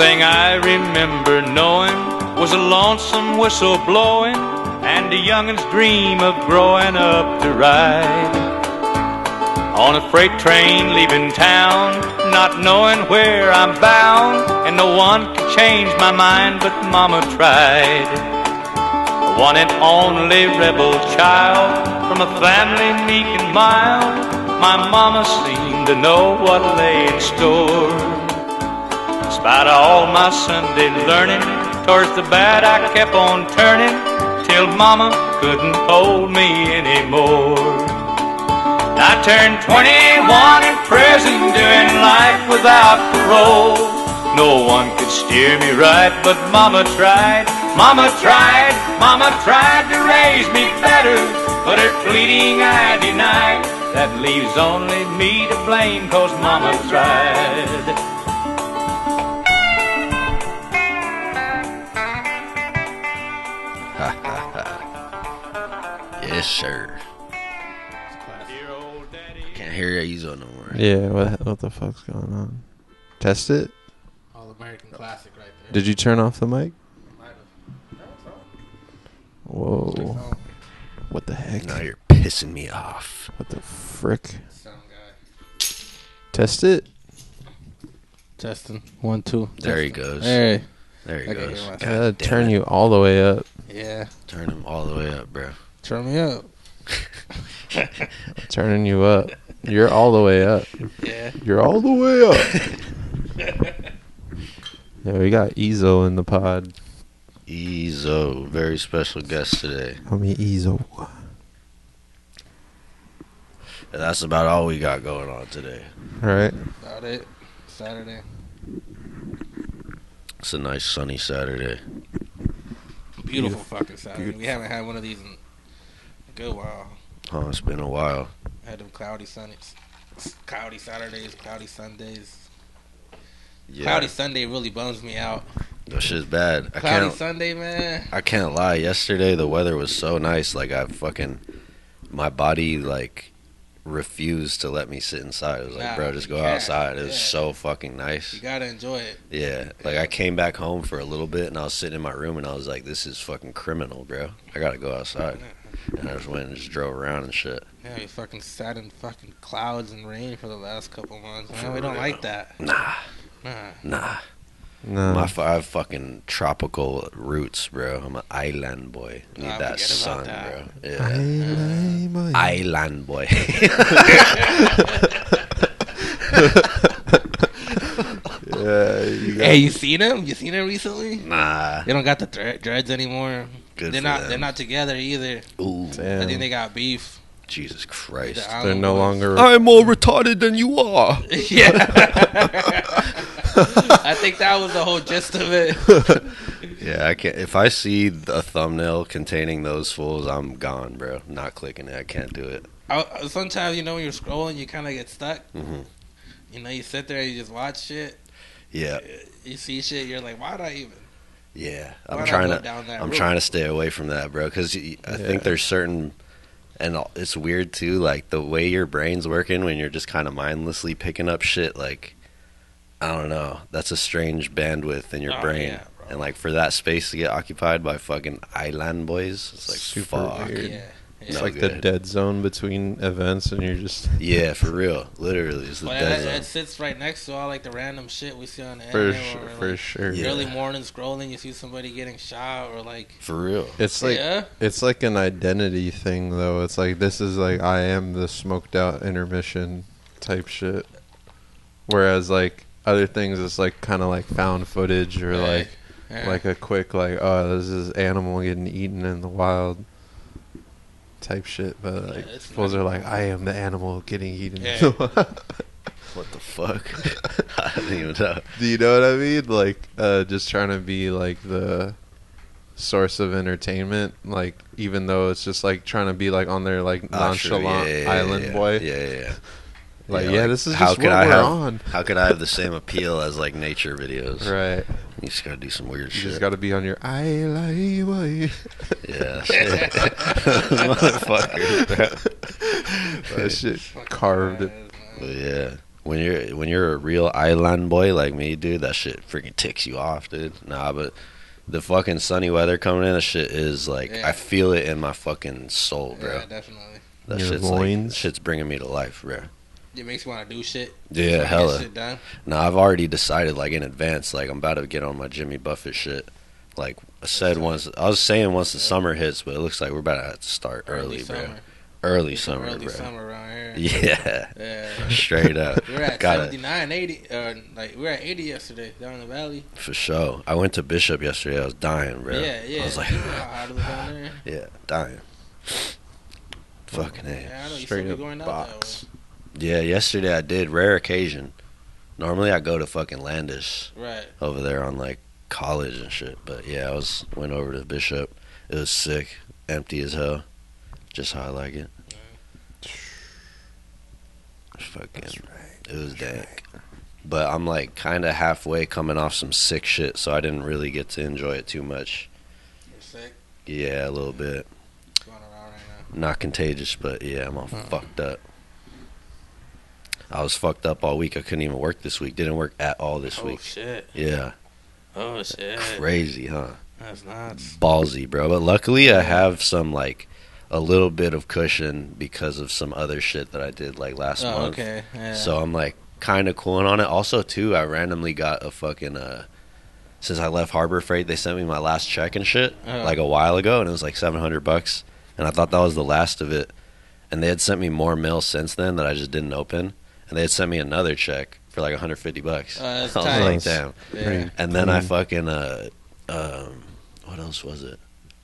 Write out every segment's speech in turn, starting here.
thing I remember knowing was a lonesome whistle blowing and a youngin's dream of growing up to ride on a freight train leaving town, not knowing where I'm bound, and no one could change my mind, but Mama tried. The one and only rebel child from a family meek and mild, my Mama seemed to know what lay in store. In spite of all my Sunday learning, towards the bad I kept on turning, till Mama couldn't hold me anymore. I turned 21 in prison, doing life without parole. No one could steer me right, but Mama tried, Mama tried, Mama tried to raise me better, but her pleading I denied. That leaves only me to blame, 'cause Mama tried. Yes, sir. Can't hear Ezo no more. Yeah, what the fuck's going on? Test it? All American classic right there. Did you turn off the mic? Might have. No, it's on. Whoa. What the heck? Now you're pissing me off. What the frick? Sound guy. Test it? Testing. 1, 2. There he Testing. goes. Hey. There he I can goes. hear myself. I gotta God damn turn it. you all the way up. Yeah. Turn him all the way up, bro. Turn me up. Turning you up. You're all the way up. Yeah. You're all the way up. Yeah, we got Ezo in the pod. Ezo, very special guest today. Homie Ezo. And that's about all we got going on today. Alright. About it. Saturday. It's a nice sunny Saturday. Beautiful fucking Saturday. We haven't had one of these in a good while. Oh, it's been a while. Had them cloudy Sundays, cloudy Saturdays, cloudy Sundays. Yeah, Cloudy Sunday really bums me out. that shit's bad. Cloudy Sunday, man. I can't lie. Yesterday the weather was so nice. Like my body like refused to let me sit inside. It was like, Nah, bro, just you go can't. outside. It was Yeah. so fucking nice. You gotta enjoy it. Yeah, like I came back home for a little bit and I was sitting in my room and I was like, this is fucking criminal, bro. I gotta go outside. And I just went and just drove around and shit. Yeah, we fucking sat in fucking clouds and rain for the last couple months. Man, For we don't real. like that. Nah. Nah. No. I have fucking tropical roots, bro. I'm an island boy. Need Nah, that forget about sun, that. bro. Yeah. Island boy. Hey, you seen him? You seen him recently? Nah. They don't got the dreads anymore. Good They're for not. them. They're not together either. Ooh. I think Damn. they got beef. Jesus Christ. The They're Island no Boys. longer. I'm more retarded than you are. Yeah. I think that was the whole gist of it. Yeah, I can't. If I see a thumbnail containing those fools, I'm gone, bro. Not clicking it. I can't do it. Sometimes, when you're scrolling, you kind of get stuck. hmm You sit there and you just watch shit. Yeah, You see shit, you're like, why'd I even? yeah. Why'd I'm I trying go to. down that I'm route? trying to stay away from that, bro. Because I think there's certain, and it's weird too. Like the way your brain's working when you're just kind of mindlessly picking up shit. Like I don't know. That's a strange bandwidth in your Oh, brain. yeah, bro. And like for that space to get occupied by fucking island boys, it's like Super fuck. weird. Yeah. It's No like the good. dead zone between events, and you're just Yeah, for real. Literally, it's the But dead it zone. sits right next to all like the random shit we see on the for internet. sure. Or, For like, sure. Yeah. early morning scrolling, you see somebody getting shot or like. For real. It's like Yeah. it's like an identity thing, though. It's like this is like I am the smoked out intermission type shit. Whereas like other things, it's like kind of like found footage or Right. Yeah. like a quick like, oh, this is animal getting eaten in the wild type shit. But like it's fools not- are like, I am the animal getting eaten. Yeah. in the wild. What the fuck? I don't even know. Do you know what I mean? Like, just trying to be like the source of entertainment. Like, even though it's just like trying to be like on their like nonchalant island boy. Yeah. Like, Yeah, like, this is how just could what I we're have- on. How could I have the same appeal as like nature videos? Right. You just gotta do some weird You shit. just got to be on your island boy. Yeah. Shit. Motherfucker. That shit carved it. But yeah. when you're a real island boy like me, dude, that shit freaking ticks you off, dude. Nah, but the fucking sunny weather coming in, that shit is like, Yeah. I feel it in my fucking soul, bro. Yeah, definitely. That Your shit's loins? like, shit's bringing me to life, bro. It makes you want to do shit. Yeah, Get hella. shit done. No, I've already decided, like, in advance, like, I'm about to get on my Jimmy Buffett shit. Like I said once, I was saying once the summer hits, but it looks like we're about to have to start early, bro. summer. Early summer, Early bro. summer around here. Yeah, Yeah. straight up. We were at Gotta- 79, 80. We were at 80 yesterday down in the valley. For sure. I went to Bishop yesterday. I was dying, bro. Yeah. I was like, You know how hot it was down there. yeah, dying. Fucking A. Yeah, I know you Straight still be up going out box. Yeah, yesterday I did. Rare occasion. Normally I go to fucking Landis that way. Right. over there on like college and shit. But yeah, went over to Bishop. It was sick, empty as hell, just how I like it. Fucking, it was dank. But I'm like kind of halfway coming off some sick shit, so I didn't really get to enjoy it too much. You're sick. Yeah, a little bit. Going around right now. Not contagious, but yeah, I'm all fucked up. I was fucked up all week. I couldn't even work this week. Didn't work at all this Oh, week. shit. Yeah, Oh, shit. crazy, huh? That's nuts. Ballsy, bro. But luckily, I have some like a little bit of cushion because of some other shit that I did like last Oh, month. okay. Yeah. So I'm like kind of cooling on it. Also, too, I randomly got a fucking since I left Harbor Freight, they sent me my last check and shit like a while ago, and it was like $700, and I thought that was the last of it. And they had sent me more mail since then that I just didn't open, and they had sent me another check for like $150. That's I was tight. like, damn. Yeah. And then I fucking what else was it?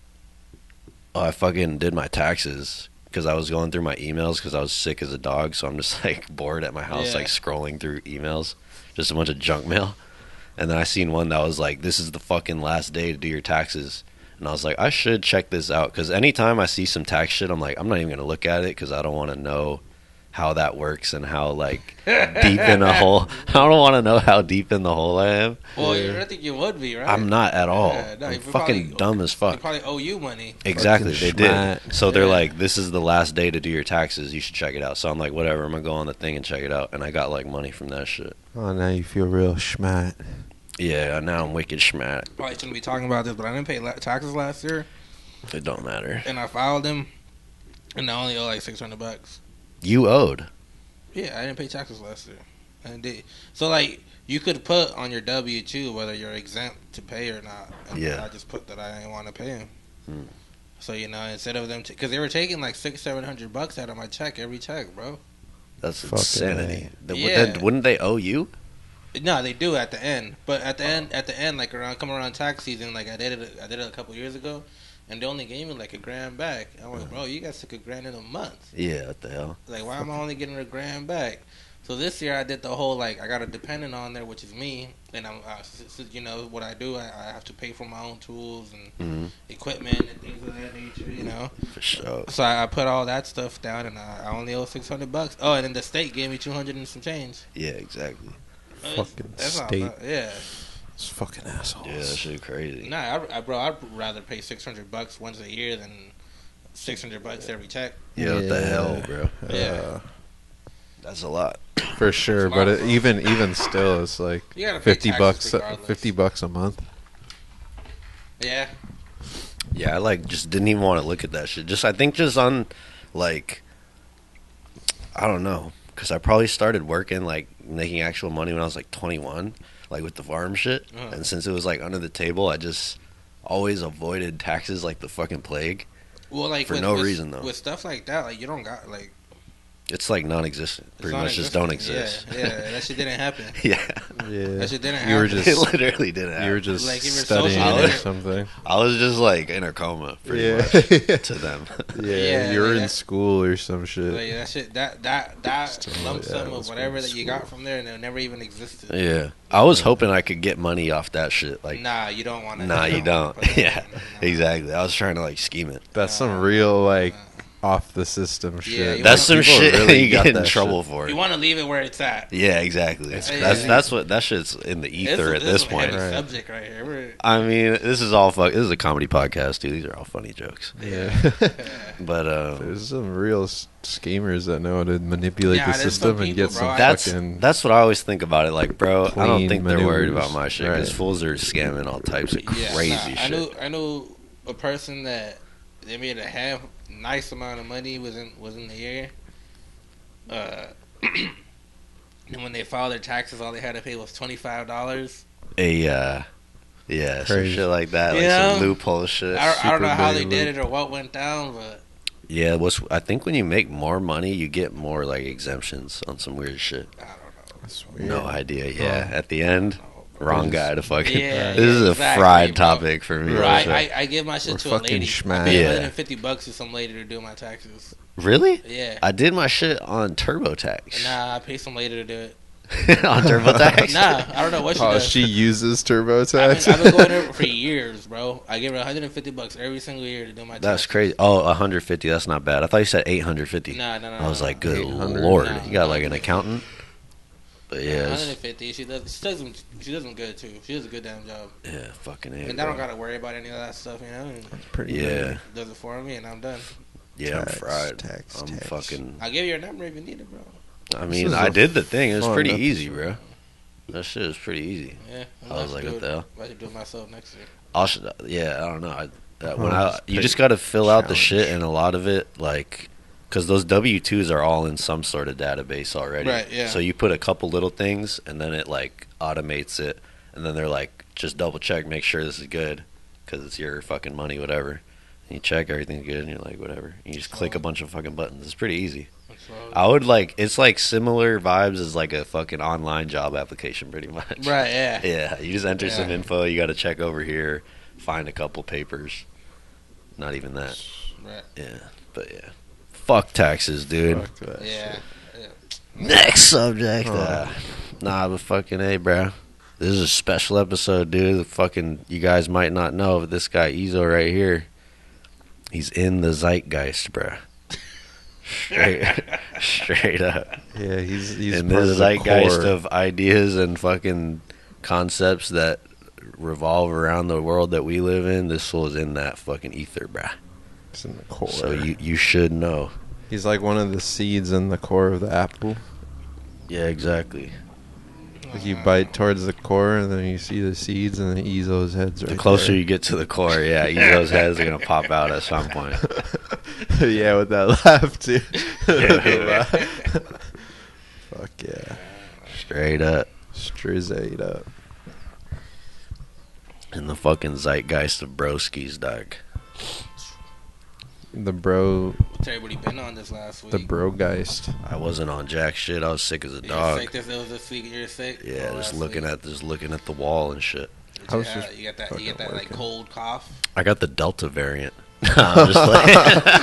Oh, I fucking did my taxes because I was going through my emails because I was sick as a dog, so I'm just like bored at my house, Yeah. like scrolling through emails, just a bunch of junk mail. And then I seen one that was like, "This is the fucking last day to do your taxes," and I was like, I should check this out because anytime I see some tax shit, I'm like, I'm not even gonna look at it because I don't want to know how that works and how like deep in a hole. I don't want to know how deep in the hole I am. Well, I don't think you would be, right? I'm not at all. Yeah, no, I'm you fucking probably- dumb as They fuck. probably owe you money. Exactly, they Fucking did. schmat. So they're Yeah. like, "This is the last day to do your taxes. You should check it out." So I'm like, "Whatever." I'm gonna go on the thing and check it out, and I got like money from that shit. Oh, now you feel real schmat. Yeah, now I'm wicked schmat. Probably shouldn't be talking about this, but I didn't pay taxes last year, It don't matter. and I filed them, and I only owe like $600. You owed. Yeah, I didn't pay taxes last year. And so like you could put on your W-2 whether you're exempt to pay or not. And Yeah. I just put that I didn't want to pay them. Hmm. So instead of them, because they were taking like $600-700 out of my check every check, bro. That's Fucking insanity. Yeah. Wouldn't they owe you? No, they do at the end, but at the end, like coming around tax season, like I did it a couple years ago, and they only gave me like $1,000 back. I'm like, bro, you guys took $1,000 in a month. Yeah, what the hell? Like, why am I only getting $1,000 back? So this year I did the whole like I got a dependent on there, which is me, and I'm what I do. I have to pay for my own tools and Hmm. equipment and things of that nature. For sure. So I put all that stuff down, and I only owe $600. Oh, and then the state gave me 200 and some change. Yeah, exactly. Fucking That's not state. bad. Yeah. It's fucking assholes. Yeah, that shit crazy. Nah, bro, I'd rather pay $600 once a year than $600 every check. Yeah, what the hell, bro? Yeah. That's a lot. For sure, It's a but lot, bro. even still, it's like You gotta pay taxes $50. regardless. $50 a month. Yeah. Yeah, I like just didn't even want to look at that shit. I think just on like I don't know, because I probably started working like making actual money when I was like 21, like with the farm shit. Uh-huh. And since it was like under the table, I just always avoided taxes like the fucking plague. Well, like For no reason, though. With stuff like that, like you don't got like It's like non-existent. it's Pretty much just don't non-existent. exist. Yeah, that shit didn't happen. Yeah, Yeah. That shit didn't You were happen. it just literally didn't happen. you were just Like, you were studying social or media. something. I was just like in a coma, pretty Yeah. much to them. Yeah, Yeah, you were yeah. in school or some shit. Like, that shit, that Still, lump yeah, sum it of was whatever from that you got from there, and it never even existed. Yeah, I was hoping I could get money off that shit. Like, Nah, you don't want to. nah, you don't. Yeah, exactly. I was trying to like scheme it. That's some real like off the system Yeah, shit. you That's some People shit really you got get in that trouble shit. for. You want to leave it where it's at. Yeah, exactly. Yeah. That's what that shit's in the ether at this a point. heavy Right. subject right here. I mean, this is all fuck. This is a comedy podcast, dude. These are all funny jokes. Yeah. But There's some real schemers that know how to manipulate Yeah, the there's system some and people, get some bro. fucking. that's what I always think about it. Like, bro, I don't clean think they're worried maneuvers. about my shit because Right. fools are scamming all types of crazy shit. I knew a person that they made a nice amount of money was in the year. And when they filed their taxes, all they had to pay was $25. Yeah, some Crazy. shit like that, like Yeah. some loophole shit. I don't know how they big did it or what went down, but Yeah, I think when you make more money, you get more like exemptions on some weird shit. I don't know. That's weird. No idea. Yeah, at the end, wrong guy to fucking. Yeah, this is a exactly, fried bro. topic for me. Bro, That's I, right. I give my shit We're to a fucking lady. schmack. I paid Yeah. $150 to some lady to do my taxes. Really? Yeah. I did my shit on TurboTax. Nah, I paid some lady to do it. On TurboTax? Nah, I don't know what she Oh, does. she uses TurboTax. I've been going there for years, bro. I give her $150 every single year to do my taxes. That's crazy. Oh, 150. That's not bad. I thought you said 850. No. I was like, good 800. lord. No, You got like an 150. accountant? But yeah, 150. She does them good too. She does a good damn job. yeah, fucking A. And I don't gotta worry about any of that stuff, you know. And Pretty Yeah, good. does it for me, and I'm done. yeah, I'm Tax, fried. tax, I'm tax. fucking. I'll give you your number if you need it, bro. I This mean, is I a did the thing. It was fun pretty easy, episode. bro. That shit was pretty easy. Yeah. I was like, what the hell? I should do it myself next year. Yeah, I don't know. Just You take just got to fill out the challenge. shit, and a lot of it, like, because those W-2s are all in some sort of database already. Right, yeah. So you put a couple little things, and then it like automates it, and then they're like, just double check, make sure this is good, because it's your fucking money, whatever. And you check everything's good, and you're like, whatever. You just click a bunch of fucking buttons. It's pretty easy. So, I would like. It's like similar vibes as like a fucking online job application, pretty much. right, yeah. Yeah, you just enter some Yeah. info. You got to check over here, find a couple papers. Not even that. Right. Yeah, but yeah, fuck taxes, dude. Fuck that Yeah. shit. Next subject. Oh. Nah, but fucking A, bro. This is a special episode, dude. The fucking you guys might not know, but this guy Ezo right here, he's in the zeitgeist, bro. Straight up. Yeah, he's In part the of zeitgeist core. of ideas and fucking concepts that revolve around the world that we live in. This fool is in that fucking ether, bruh. He's in the core. So you should know. He's like one of the seeds in the core of the apple. Yeah, exactly. Like you bite towards the core, and then you see the seeds, and then Ezo's head's right The closer there. you get to the core, yeah, Ezo's heads are gonna pop out at some point. Yeah, with that laugh too. Yeah. Fuck yeah, Straight up. Strizade up. In the fucking zeitgeist of broskies, dog. The bro, What's everybody been on this last week? the brogeist. I wasn't on jack shit. I was sick as a You're dog. sick this week. You're sick. Yeah, Oh, just last looking week. at the wall and shit. I was Yeah, just you got that fucking like working. cold cough. I got the Delta variant. I'm just like,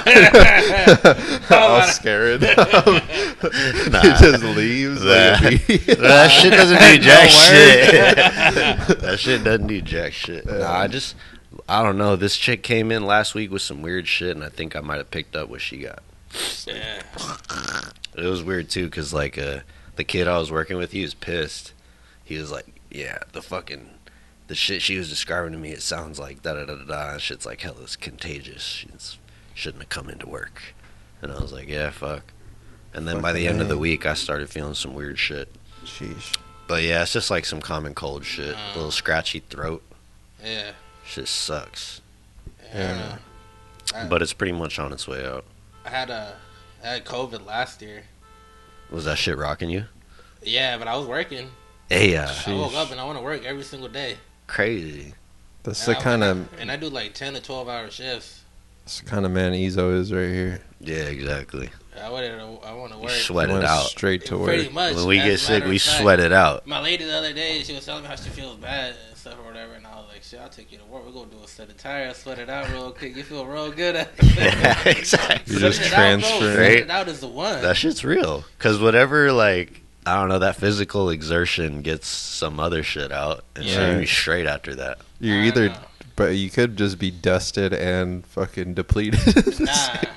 All scared. He just leaves. That, Like a bee. that shit doesn't do jack No shit. That shit doesn't do jack shit. Nah, I don't know. This chick came in last week with some weird shit, and I think I might have picked up what she got. Yeah. It was weird too, cause like the kid I was working with, he was pissed. He was like, "Yeah, the shit she was describing to me, it sounds like da da da da da. And shit's like hell, it's contagious. She shouldn't have come into work." And I was like, "Yeah, fuck." And then by the end of the Fucking week, I started feeling some weird shit. Sheesh. But yeah, it's just like some common cold shit, a little scratchy throat. Yeah. Shit sucks, Yeah. but it's pretty much on its way out. I had COVID last year. Was that shit rocking you? Yeah, but I was working. Hey, I woke up and I want to work every single day. crazy. That's And the I- kind of and I do like 10 to 12 hour shifts. man Ezo is right here. Yeah, exactly. I want to You work. sweat He it went out. straight to Pretty work. much. When we as get a sick, matter we of fact. sweat it out. My lady the other day, she was telling me how she feels bad and stuff or whatever, and I was like, "Shit, I'll take you to work. We're gonna do a set of tires, sweat it out real quick. You feel real good." Yeah, exactly. You just Sweat it out, bro. transfer. Sweat it out is the one. That shit's real. Because whatever, like, I don't know, that physical exertion gets some other shit out. And so Yeah. you'll be straight after that. You're I either, know. but you could just be dusted and fucking depleted. Nah,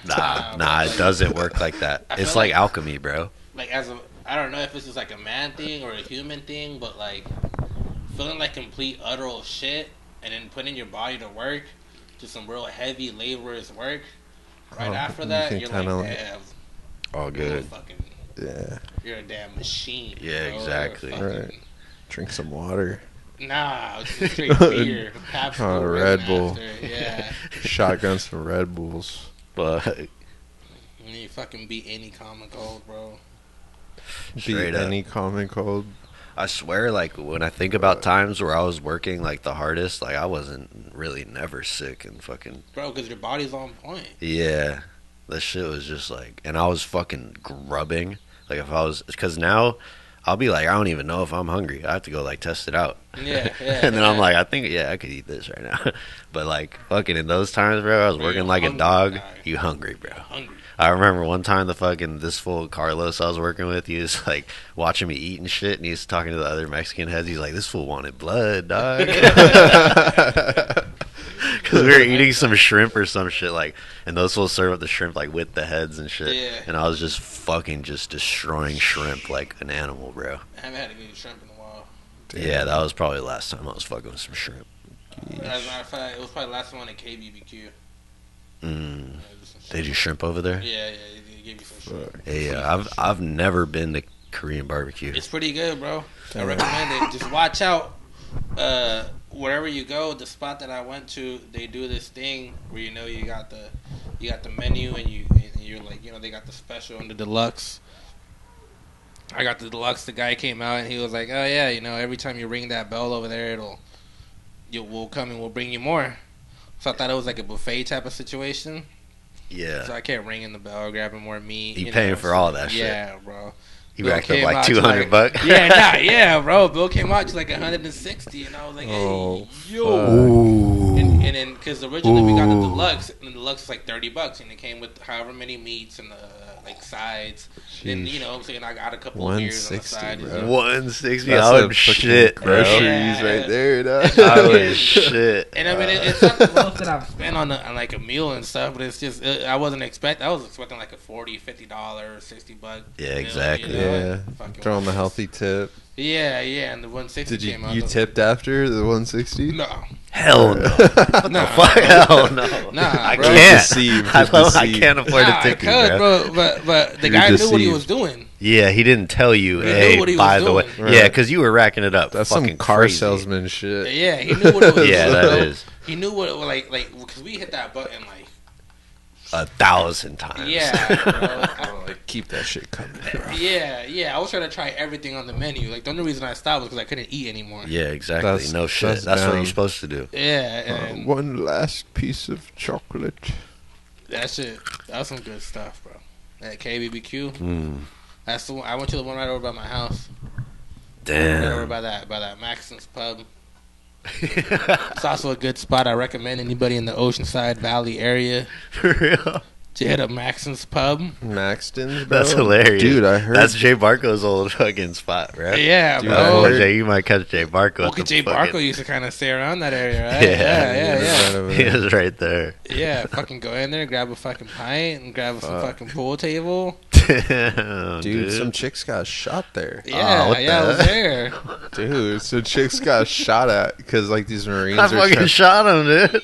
Nah, it doesn't work like that. I It's feel like like- alchemy, bro. Like I don't know if this is like a man thing or a human thing, but like feeling like complete utter shit and then putting your body to work, to some real heavy laborious work. Right Oh, after you that, can you're kinda like, like- damn, All you're good. fucking, Yeah. you're a damn machine. Yeah, bro. exactly. Fucking- Right. Drink some water. Nah, it's just straight beer. Pabst Oh, Blue Red Ribbon Bull. after, yeah. Shotgun some Red Bulls. But And you fucking beat any common cold, bro. Straight Beat up. any common cold. I swear, like when I think about times where I was working like the hardest, like I wasn't really never sick and fucking Bro, because your body's on point. yeah. That shit was just like, and I was fucking grubbing. Like if I was, because now I'll be like, I don't even know if I'm hungry. I have to go like test it out. Yeah, yeah. And then I'm yeah. like, I think, yeah, I could eat this right now. But like, fucking in those times, bro, I was Bro, working you're like a hungry, dog. guy. You hungry, bro. hungry. I remember one time this fool Carlos I was working with, he was like watching me eat and shit, and he was talking to the other Mexican heads. He's like, this fool wanted blood, dog. Because we were eating some shrimp or some shit, like, and those fools serve up the shrimp like with the heads and shit. Yeah. And I was just fucking just destroying shrimp like an animal, bro. I haven't had a good shrimp in a while. Yeah, that was probably the last time I was fucking with some shrimp. As a matter of fact, it was probably the last one at KBBQ. Mm. Yeah, just some They do shrimp. shrimp over there? Yeah, they give you some shrimp. Yeah, I've never been to Korean barbecue. It's pretty good, bro. I recommend it. Just watch out. Wherever you go, the spot that I went to, they do this thing where you know you got the menu and you're like, you know, they got the special and the deluxe. I got the deluxe. The guy came out and he was like, "Oh yeah, you know, every time you ring that bell over there, we'll come and we'll bring you more." So I thought it was like a buffet type of situation. Yeah. So I kept ringing the bell, grabbing more meat. You know, paying for all that shit. Yeah, bro. You Bill racked up came like out to, 200 bucks? yeah, bro. Bill came out to like 160, and I was like, "Hey, Oh, yo!" Ooh. And then because originally we got the Ooh. deluxe, and the deluxe was like $30, and it came with however many meats and like sides. Then Sheesh. you know, what I'm saying I got a couple of beers on the 160, side. bro. 160. That's I a would fucking shit, bro. groceries Yeah. right there, dog. I would shit. And I mean, it's not the most that I've spent on like a meal and stuff, but it's just I was expecting like a $40, $50, $60. Yeah, meal, exactly. you know, Yeah, and fucking throw 'em a watches. healthy tip. Yeah, and the 160 Did came out. you tipped after the 160? No, Hell no. no, Fuck, hell no. Nah, I bro. can't. Deceived, I deceived. can't afford Nah, to tip you, I bro. could, but the You're guy knew what he deceived. was doing. Yeah, he didn't tell you, He knew hey, what he by was the way. doing. Right. Yeah, because you were racking it up. That's fucking some car crazy. salesman shit. Yeah, he knew what it was. Yeah, that doing. is. He knew what it was like because we hit that button like 1,000 times. yeah, bro. Like, keep that shit coming, bro. Yeah. I was trying to try everything on the menu. Like the only reason I stopped was because I couldn't eat anymore. Yeah, exactly. That's- no shit. that's That's what down. you're supposed to do. Yeah, and One last piece of chocolate. that shit, that was some good stuff, bro. At KBBQ, Mm. that's the one. I went to the one right over by my house. Right over Damn. by that Maxon's Pub. It's also a good spot. I recommend anybody in the Oceanside Valley area For real? to hit up Maxon's Pub. Maxton's, bro. That's hilarious. Dude, I heard. That's Jay Barco's old fucking spot, bro. Yeah, Dude, bro. I Oh, heard- Jay, you might catch Jay Barco. Well, at the Jay fucking- Barco used to kind of stay around that area, right? Yeah. yeah. Right over He there. was right there. Yeah, fucking go in there, grab a fucking pint, and grab some Fuck. fucking pool table. Damn, Dude, some chicks got shot there. Yeah, what I was the- there. Dude, some chicks got shot at because like these Marines I are fucking trying. shot him, dude.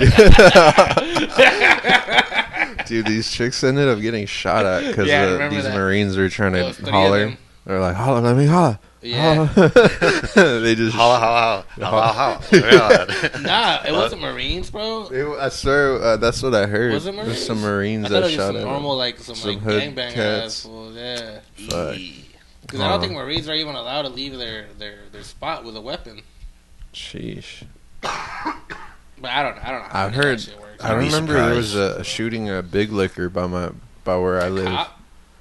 Dude, these chicks ended up getting shot at because Yeah, I remember these that. Marines were trying There to was 3 of holler. them. They're like, holler, let me holler. Yeah. Holler. They just. Holla, holla. Nah, it wasn't Marines, bro. I swear, that's what I heard. Was it There's Marines? some I Marines thought it that was just shot some at normal, them. like, some Some like hood gangbang cats. assholes, yeah. Fuck. Because I don't think Marines are even allowed to leave their spot with a weapon. Sheesh. But I don't know. how I've any of that heard. shit works. I I'd be remember there was surprised. a shooting a big liquor by where I live. Cop?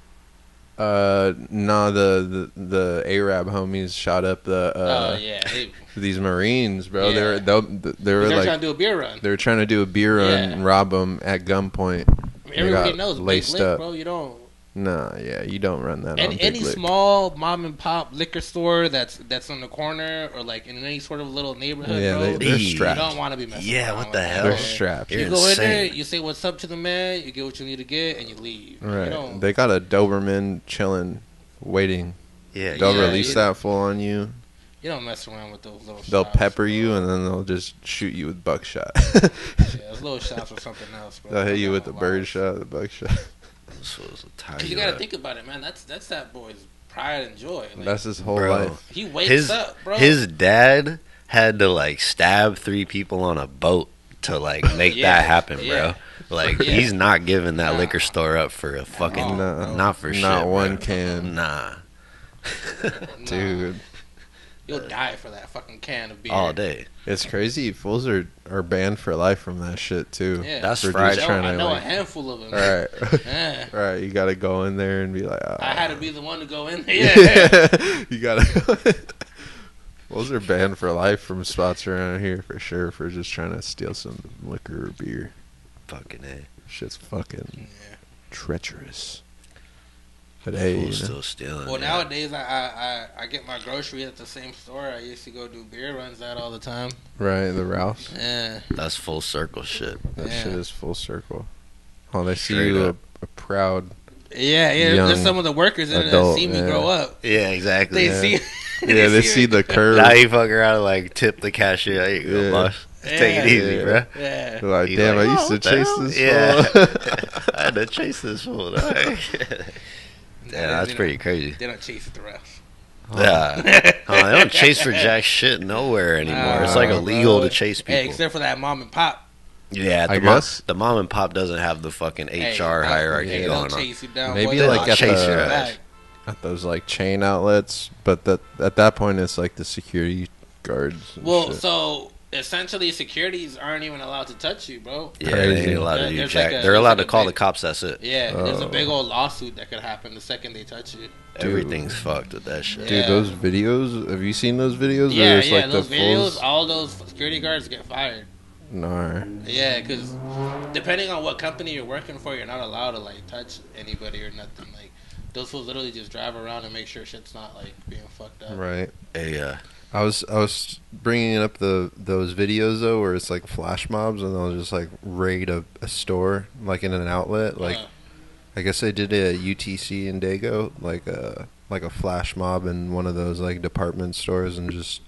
No, the Arab homies shot up the Oh yeah, these Marines, bro. Yeah. They were they're like trying to do a beer run. they were trying to do a beer run Yeah. and rob them at gunpoint. I mean, They everybody got knows Big laced Lick, up. bro. You don't Nah, yeah, you don't run that on Any Big Lick. small mom and pop liquor store that's on the corner or like in any sort of little neighborhood, Yeah, bro, they're you strapped. you don't want to be messing Yeah, around what with the that, hell? They're bro. strapped. You're You go in there, insane. you say what's up to the man, you get what you need to get, and you leave. You Right. don't, They got a Doberman chilling, waiting. Yeah, They'll Yeah, release you- that full on you. you don't mess around with those little They'll shots, pepper bro. you, and then they'll just shoot you with buckshot. Yeah, those little shots or something else, bro. They'll hit you I'm with not the gonna lie. bird shot, the buckshot. this was a tie 'Cause you you gotta up. think about it, man. That's that boy's pride and joy. Like, That's his whole Bro. life. he wakes his up, bro. his dad had to like stab 3 people on a boat to like make Yeah, that happen, yeah. bro. Like Yeah. he's not giving that Nah. liquor store up for a fucking No. not for shit. Not bro. one can. Nah. Nah, Dude, you'll die for that fucking can of beer All day. it's crazy. Fools are banned for life from that shit, too. Yeah, That's For just Friday. trying I to, know like- a handful of them. Alright. Yeah. Alright, you gotta go in there and be like, I had to be the one to go in there. Yeah. you gotta. Those are banned for life from spots around here for sure for just trying to steal some liquor or beer. Fucking A. Shit's fucking Yeah. treacherous. But hey, Fools you know, still stealing. Well, yeah. nowadays I get my groceries at the same store. I used to go do beer runs at all the time. right, the Ralphs. Yeah. That's full circle shit. That Yeah. shit is full circle. Oh, they see Straight you up. a proud. Yeah, yeah. Young There's some of the workers in there that adult, see me yeah. grow up. Yeah, exactly. They Yeah. see. Yeah, they see the curve. Now you fuck around and like tip the cashier. There you go, Yeah. boss. Take it Yeah. easy, Yeah. bro. Yeah. They're like, He's damn, like, I used "Oh, to what the chase hell?" this Yeah. fool. I had to chase this fool. Dog. Yeah, that's pretty crazy. They don't chase the ref. Yeah. They don't chase for jack shit nowhere anymore. It's like Nah, illegal bro. to chase people. Hey, except for that mom and pop. Yeah, I the mom, guess. the mom and pop doesn't have the fucking Hey, HR hierarchy hey, going they'll on. chase you down. Maybe boy. like They'll at chase the- your ass. back. At those like chain outlets, but that at that point it's like the security guards. And Well, shit. so essentially, securities aren't even allowed to touch you, bro. Yeah, Crazy. they ain't allowed to Yeah, do there's jack. like a- They're there's allowed like to a call big- the cops. That's it. Yeah, there's a Oh. big old lawsuit that could happen the second they touch you. Everything's fucked with that shit. Dude, Yeah. those videos. Have you seen those videos? Yeah, where it's yeah, like those the videos, fools? all those security guards get fired. Nah. Yeah, because depending on what company you're working for, you're not allowed to like touch anybody or nothing. Like those fools literally just drive around and make sure shit's not like being fucked up. Right. Hey, I was bringing up those videos though, where it's like flash mobs and they'll just like raid a store like in an outlet. Like I guess they did it at UTC in Dago, like a flash mob in one of those like department stores, and just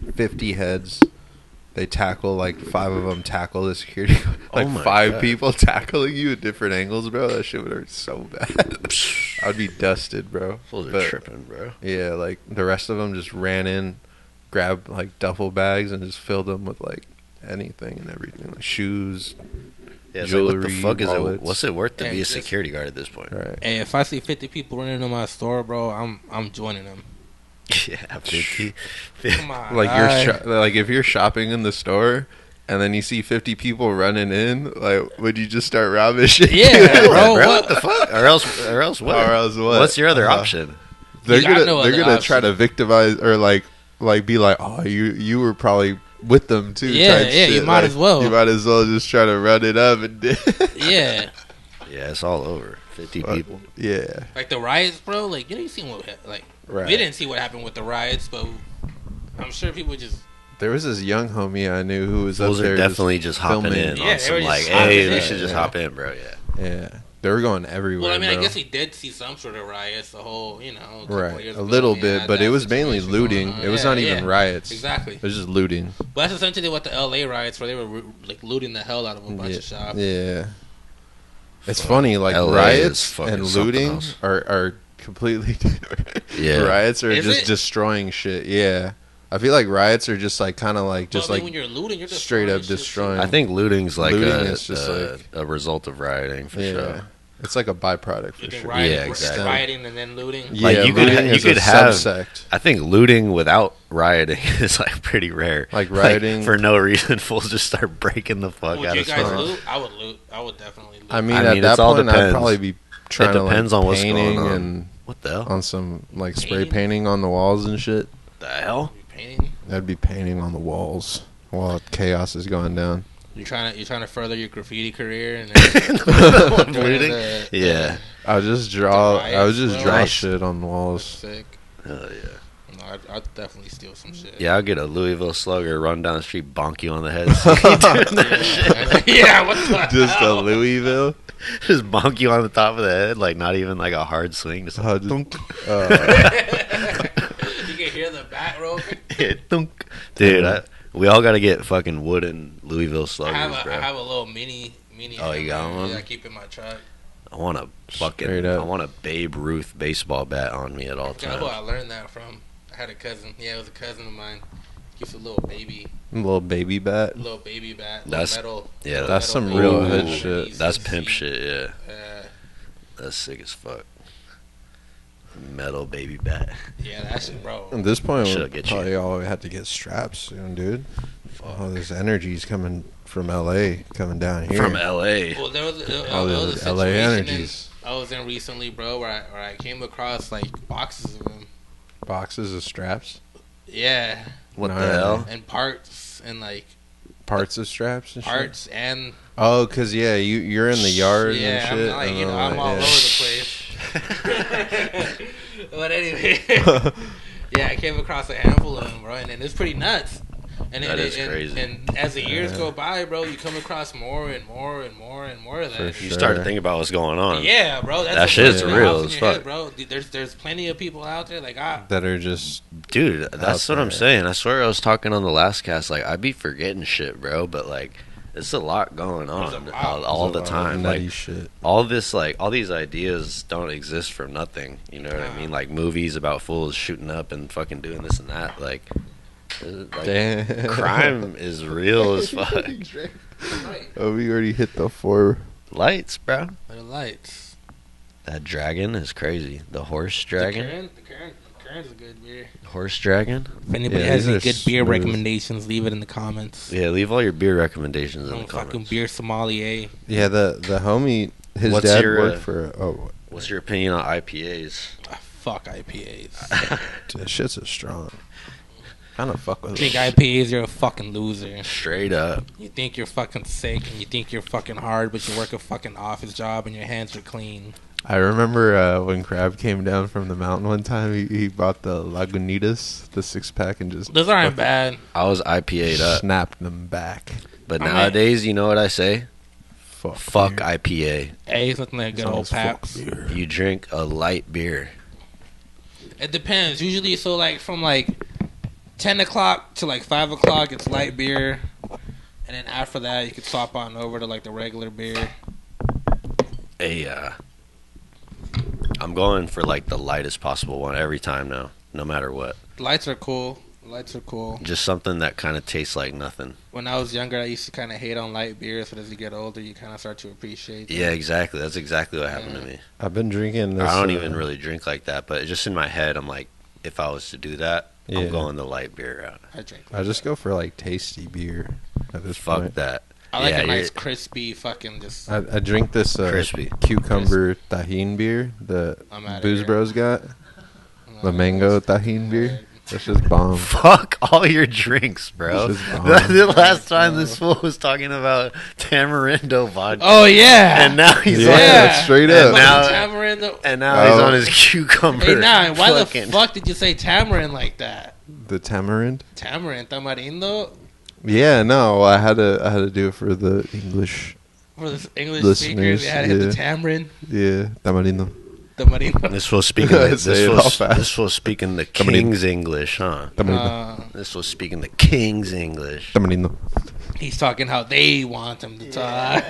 50 heads. They tackle like 5 of them tackle the security, like Oh my 5 God. people tackling you at different angles, bro. That shit would hurt so bad. I'd be dusted, bro. fools are But- tripping, bro. Yeah, like the rest of them just ran in, grabbed like duffel bags, and just filled them with like anything and everything, like shoes. Yeah, it's like, what the Jewelry, fuck is it? wallets. What's it worth to Hey, be a just- security guard at this point? Right. Hey, if I see 50 people running into my store, bro, I'm joining them. Yeah, 50. Come on, Like guy. like if you're shopping in the store. And then you see 50 people running in, like, would you just start robbing shit? Yeah, bro. Bro, what what the fuck? Or else what? Or else what? What's your other option? They're You got gonna no they're other gonna try option. to victimize or like be like, oh, you were probably with them too. Yeah, type yeah, you shit. might Like, as well. You might as well just try to run it up and Yeah, Yeah, it's all over. 50 people. yeah, like the riots, bro. Like you seen what like right. we didn't see what happened with the riots, but I'm sure people just There was this young homie I knew who was Those up there. are definitely just hopping filming. in Yeah, on they some were like, just hopping hey, in. we should just Yeah. hop in, bro. Yeah. Yeah, they were going everywhere. well, I mean, bro. I guess we did see some sort of riots. The whole, couple right, years a ago, little we bit, had but that it was mainly situation going looting. on. It was Yeah, not even yeah. riots. Exactly. It was just looting. But that's essentially what the LA riots were. They were like looting the hell out of a bunch yeah. of shops. Yeah. It's Fuck. funny, like LA is riots fucking and something looting else. are completely different. Yeah. Riots are Is just it? destroying shit. Yeah. I feel like riots are just like kind of like But, just I mean, like when you're looting, you're just straight up shit, too. destroying. I think looting's like Looting a, is just a result of rioting for yeah. sure. It's like a byproduct for You think sure. rioting, Yeah, exactly. rioting and then looting. Yeah, Like, you could- looting you is could a have- subsect. I think looting without rioting is like pretty rare. Like rioting- for no reason, fools just start breaking the fuck Would out you of guys stores. loot? I would loot. I would definitely loot. I mean, I at mean, that it's all point, I'd depends. probably be trying to depends like on what's painting going on. and What the hell? on some like spray Painting? painting on the walls and shit. The hell? You painting? I'd be painting on the walls while chaos is going down. You're trying to further your graffiti career and then join Looting? the- Yeah. I would just draw. The I would just riots, draw bro. shit on walls. Sick. Hell yeah. No, I'd definitely steal some shit. Yeah, I'll get a Louisville Slugger, run down the street, bonk you on the head. Yeah, what the Just a hell? Louisville. Just bonk you on the top of the head, like not even like a hard swing. Just Oh, like, just- thunk. You can hear the bat roll. Yeah, thunk. Dude, we all got to get fucking wooden Louisville I Sluggers, have bro. a little mini. Oh, you got one? Yeah, I keep in my truck. I want a Straight fucking, up. I want a Babe Ruth baseball bat on me at all You know who I times. learned that from? I had a cousin. Yeah, it was a cousin of mine. He used a little baby baby bat. bat. That's- metal. yeah, little that's metal some baby real bat. hood Ooh, shit. He's- That's he's- pimp he- shit, yeah. That's sick as fuck. Metal baby bat. Yeah, that shit, bro. At this point, Should've we get you. probably all had to get straps soon, dude. Oh, this energy's coming from LA, coming down here. From LA. Well, there was, All there was a the LA situation energies. I was in recently, bro, where I came across like boxes of them. Boxes of straps, Yeah, What No, the hell? and parts and like parts of straps and shit. parts and Oh, cause yeah, you're in the yard yeah, and shit. I'm like, and you know, all I'm that, all yeah. over the place. But anyway, yeah, I came across a handful of them, bro, and it's pretty nuts. And That is crazy. And as the years Yeah. go by, bro, you come across more and more and more and more of that. For You sure. start to think about what's going on. Yeah, bro, that's That what shit's puts it real off in as your head, fuck. bro. There's plenty of people out there like that are just Dude, that's Out what I'm there. saying. I swear I was talking on the last cast. Like, I be forgetting shit, bro. But, like, it's a lot going on There's a lot. all the time. nutty Like, shit. all this, like, all these ideas don't exist from nothing. You know what I Nah. mean? Like, movies about fools shooting up and fucking doing this and that. Like Damn. crime is real as fuck. Oh, we already hit the 4. Lights, bro. The lights. That dragon is crazy. The horse dragon. The current's a good beer. Horse dragon. If anybody Yeah, has these any are good beer smooth. recommendations, leave it in the comments. Yeah, leave all your beer recommendations in I'm the a fucking comments. beer sommelier. Yeah, the homie, his What's dad your, worked for. Oh, What's your opinion on IPAs? Ah, fuck IPAs. that shit's a strong. Kind of fuck with You think it. IPAs, you're a fucking loser. Straight up. You think you're fucking sick and you think you're fucking hard, but you work a fucking office job and your hands are clean. I remember when Crab came down from the mountain one time. He bought the Lagunitas, the 6-pack, and just Those aren't bad. I was IPA'd up. snapped them back. But I mean- nowadays, you know what I say? Fuck beer. IPA. Hey, it's nothing like good As long old as fuck Paps. beer. You drink a light beer. It depends. Usually, so like from like 10 o'clock to like 5 o'clock, it's light beer. And then after that, you could swap on over to like the regular beer. I'm going for like the lightest possible one every time now, no matter what. Lights are cool. Lights are cool. Just something that kind of tastes like nothing. When I was younger, I used to kind of hate on light beers, but as you get older, you kind of start to appreciate them. Yeah, exactly. That's exactly what happened to me. I've been drinking this. I don't even really drink like that, but just in my head, I'm like, if I was to do that, Yeah. I'm going the light beer route. I drink. I just go for like tasty beer at this Fuck point. that. I like Yeah, a nice you're- crispy fucking just. I drink this Crispy. cucumber tahine beer that I'm outta Booze here. Bros got. The mango tahine beer. That's just bomb. Fuck all your drinks, bro. This is bomb. The last time this fool was talking about tamarindo vodka. Oh yeah. And now he's Yeah, on Yeah. straight And up. now- Tamarind. and now he's Oh. on his cucumber. Hey, nah, why fucking- the fuck did you say tamarind like that? The tamarind. Tamarind, tamarindo, Yeah, no, I had to do it for the English. for the English Listeners, speakers. They had to hit yeah. the tamarind, Yeah, tamarindo. tamarindo. This was speaking. This Say it all fast. was speaking the Tamarindo. king's English, huh? Tamarindo. This was speaking the king's English. Tamarindo. He's talking how they want him to talk.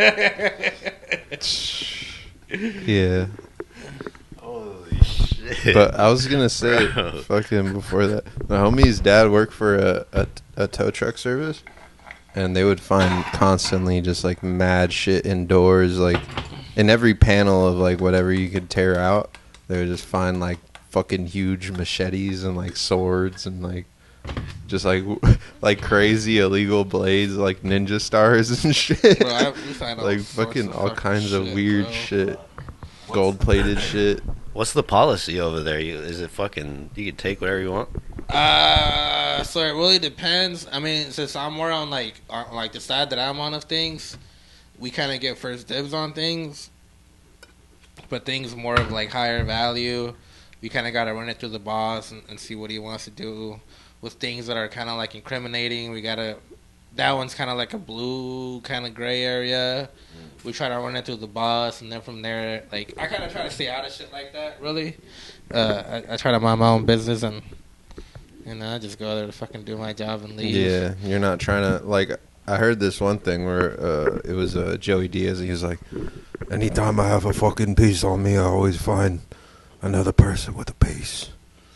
Yeah. Holy shit! But I was gonna say, Bro. fucking before that, my homie's dad worked for a tow truck service, and they would find constantly just like mad shit indoors, like in every panel of like whatever you could tear out, they would just find like fucking huge machetes and like swords and like just like like crazy illegal blades, like ninja stars and shit. Bro, we find all Like sorts fucking all kinds of shit, weird bro. shit, gold plated shit. What's the policy over there? Is it fucking? You can take whatever you want. So it really depends. I mean, since I'm more on like the side that I'm on of things, we kind of get first dibs on things. but things more of like higher value, we kind of got to run it through the boss and see what he wants to do. With things that are kind of like incriminating, we gotta. That one's kind of like a blue kind of gray area. We try to run it through the boss, and then from there, like I kind of try to stay out of shit like that. Really, I try to mind my own business, and I just go there to fucking do my job and leave. Yeah, you're not trying to like. I heard this one thing where it was Joey Diaz, and he was like, "Anytime I have a fucking piece on me, I always find another person with a piece."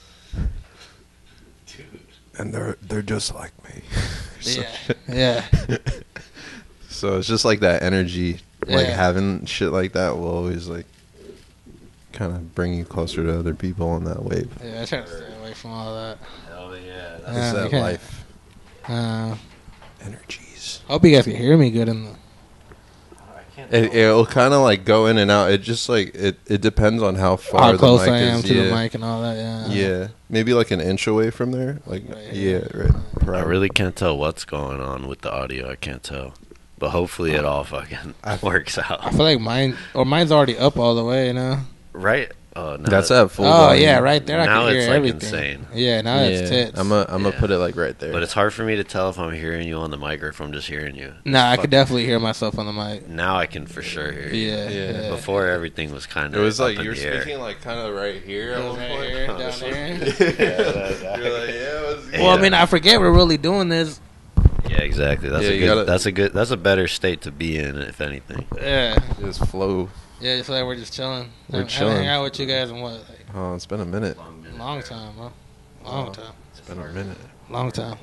And they're just like me. So, Yeah. so it's just like that energy, like Yeah. having shit like that will always like kind of bring you closer to other people on that wave. Yeah, I try to stay away from all that. Hell yeah. It's Yeah, that okay. life Uh, energies. hope you guys can hear me good in the. It'll kind of like go in and out. It just like it depends on how far How the close mic I am is. to yeah. the mic and all that. Yeah. Yeah, maybe like an inch away from there. Like Right. yeah, right. I Probably. really can't tell what's going on with the audio. I can't tell. But hopefully it all fucking works I out. feel like mine's already up all the way, you know. Right? Oh, no. That's at full. Oh volume. yeah, right there. I Now can it's, hear like, everything. insane. Yeah, now it's tits. I'm gonna Yeah. put it like right there. But it's hard for me to tell if I'm hearing you on the mic or if I'm just hearing you. Nah, I Fuck. could definitely hear myself on the mic. Now I can for sure hear you. Yeah, Yeah. yeah. Before everything was kind it of was like up you're in the air. speaking like kind of right here. It At was one right point. here, down there. You're like, yeah. What's Well, I mean, I forget we're really doing this. Yeah, exactly. That's Yeah, a you good. gotta- That's a better state to be in, if anything. Yeah, just flow. yeah. It's like we're just chilling. We're I haven't chilling. hang out with you guys in what, like, Oh, it's been a minute. long time, huh? Long time. It's been a minute. Long time.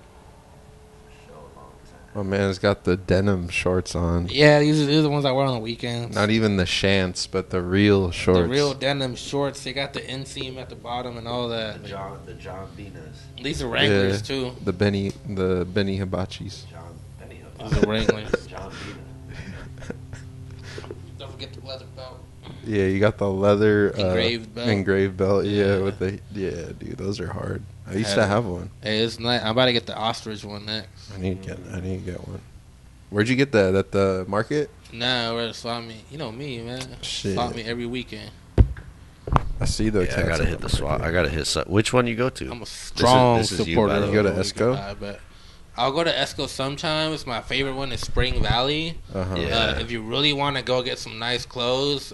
My man's got the denim shorts on. Yeah, these are the ones I wear on the weekends. Not even the shants, but the real shorts. The real denim shorts. They got the inseam at the bottom and all that. The John Venus. These are Wranglers Yeah. too. The Benny Hibachis. John Benny. These are Wranglers. John Venus. Don't forget the leather belt. Yeah, you got the leather Engraved belt. Engraved belt. Yeah, Yeah. with the dude, those are hard. I used Had to it. have one. Hey, it's nice. I'm about to get the ostrich one next. I need to get one. Where'd you get that? At the market? Nah, we're at Swap Meet. You know me, man. Shit. Swap Meet every weekend. I see the. Yeah, I gotta hit the swap. I gotta hit. Which one you go to? I'm a strong this is you, supporter. by the of way. You go to the Esco? guy, but I'll go to Esco sometimes. My favorite one is Spring Valley. Uh-huh. Yeah. If you really want to go get some nice clothes,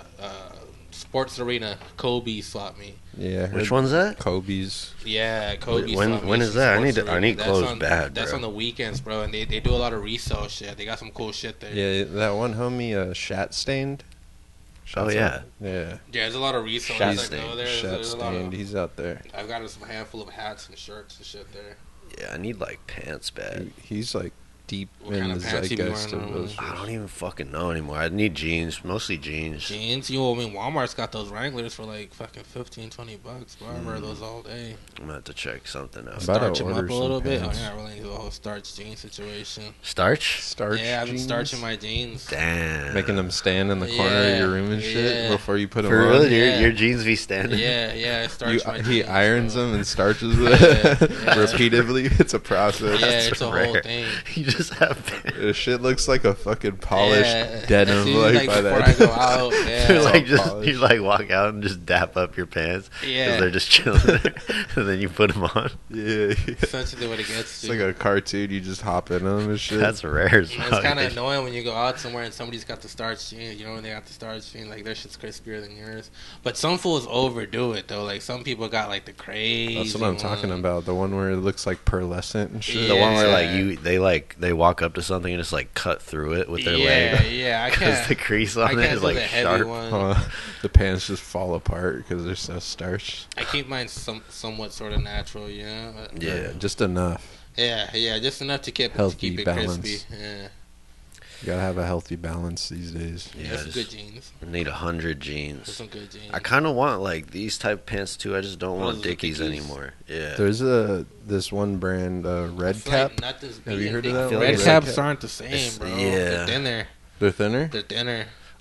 Sports Arena, Kobe Swap Meet. Yeah. Which one's that? Kobe's. Yeah, Kobe. When- Swap when Meet is that? Sports I Arena. need That's clothes on, bad, That's bro. on the weekends, bro, and they do a lot of resale shit. They got some cool shit there. Yeah, that one homie, Shat Stained. Oh, yeah. Yeah. Yeah, there's a lot of resale Shat that go Stained. there. Shat There's a lot Stained. of, He's out there. I've got a handful of hats and shirts and shit there. Yeah, I need like pants bad. He's like deep What in kind the of pants you be zeitgeist wearing of normally? those. I don't even fucking know anymore. I need jeans, mostly jeans. Jeans, you know, I mean, Walmart's got those Wranglers for like fucking $15-20, bro. I wear those all day. I'm gonna have to check something out. About to Starch them order up a some little bit. pants. I'm not really into the whole starch jean situation. Starch? Starch. Yeah, I've been jeans? starching my jeans. Damn. Making them stand in the corner of your room and shit Yeah. before you put them For on. real? Yeah. Your jeans be standing? Yeah, I starch my jeans. He irons so- them and starches Yeah, them yeah. repeatedly. It's a process. Yeah, That's it's a rare. whole thing. You just have pants. The shit looks like a fucking polished Yeah, denim. that's usually, Like, by before that. I go out. You're Yeah, like all just polished. you like walk out and just dap up your pants because yeah. they're just chilling there, and then you put them on. Yeah, Essentially what it gets it's to. like a cartoon. You just hop in them and shit. That's rare as It's fuck. kind of annoying when you go out somewhere and somebody's got the starch jeans. You know when they got the starch jeans, like their shit's crispier than yours. But some fools overdo it though. Like some people got like the crazy. That's what I'm talking one. about. The one where it looks like pearlescent and shit. The one where Yeah. they walk up to something and just like cut through it with their Yeah, leg yeah. I because can't. the crease I on it can't is do like the heavy sharp. one. The pants just fall apart because they're so starched. I keep mine somewhat sort of natural, you know. But Yeah. just enough. yeah, just enough to keep Healthy it balance. crispy. Yeah, You gotta have a healthy balance these days. Yeah, that's just good jeans. need 100 That's jeans. some good jeans. I kind of want like these type of pants too. I just don't What want is it, Dickies Dickies? anymore. Yeah. There's this one brand, Red It's Cap. like nothing's Have you beating heard of Dickies. that one? Red Red caps Cap? aren't the same, It's- bro. yeah. They're thinner. They're thinner. They're thinner.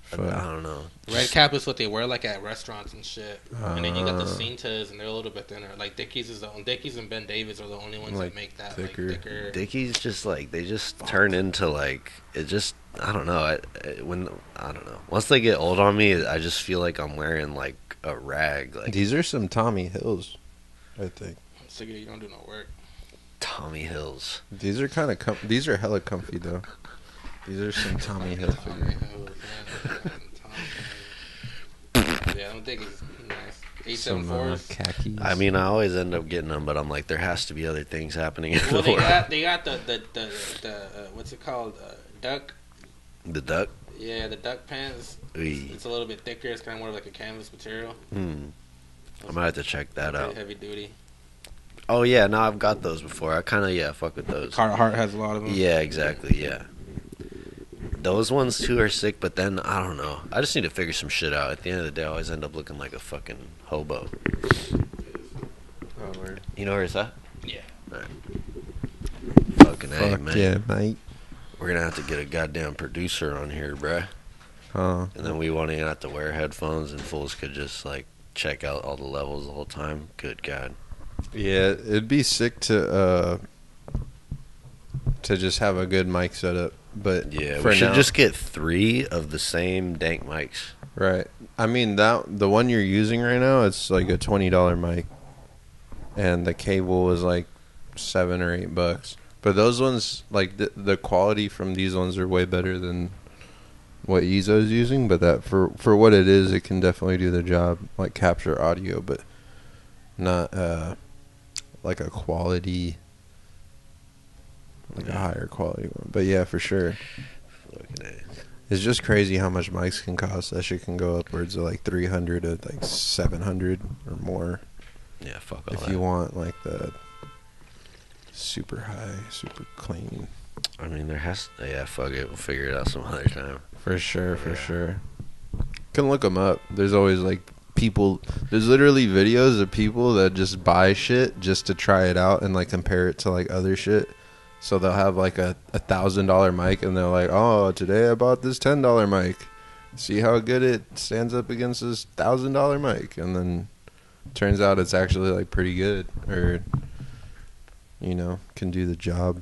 I Fuck. don't know. Red cap is what they wear like at restaurants and shit. And then you got the Cintas, and they're a little bit thinner. Like Dickies Dickies and Ben Davis are the only ones Like that make that thicker. like thicker. Dickies just like they just turn into like it just I don't know. I don't know. Once they get old on me, I just feel like I'm wearing like a rag. Like These are some Tommy Hills, I think. So you don't do no work. Tommy Hills. These are kind of these are hella comfy though. These are some Tommy Hilfiger. Yeah, I don't think it's nice. Some 874s. khakis. I mean, I always end up getting them, but I'm like, there has to be other things happening in Well, the world. they got the what's it called? Duck. The duck. Yeah, the duck pants. Ooh. It's a little bit thicker. It's kind of more like a canvas material. I might have to check that Pretty out. heavy duty. Oh yeah, no, I've got those before. I kind of fuck with those. Carhartt has a lot of them. Yeah, exactly. Yeah, those ones too are sick. But then I don't know. I just need to figure some shit out. At the end of the day, I always end up looking like a fucking hobo. Oh, word. You know where it's at? Yeah. Alright. Fucking A, Fuck man. yeah, mate. We're gonna have to get a goddamn producer on here, bruh. Huh. And then we won't even have to wear headphones, and fools could just like check out all the levels the whole time. Good God. Yeah, it'd be sick to just have a good mic setup, but Yeah, for we should now- just get 3 of the same dank mics. right. I mean the one you're using right now, it's like a $20 mic, and the cable is like $7 or $8. But those ones, like the quality from these ones are way better than what Ezo's using. But that for what it is, it can definitely do the job, like capture audio, but not like a quality, like a higher quality one. But yeah, for sure. Fucking A. It's just crazy how much mics can cost. That shit can go upwards of like 300 to like 700 or more Yeah, fuck all if that. you want like the super high, super clean. I mean, there has. Yeah, fuck it. We'll figure it out some other time. For sure, for Yeah. sure. Can look them up. There's always like people. There's literally videos of people that just buy shit just to try it out and like compare it to like other shit. So they'll have like a $1,000 mic and they're like, oh, today I bought this $10 mic. See how good it stands up against this $1,000 mic, and then turns out it's actually like pretty good, or can do the job.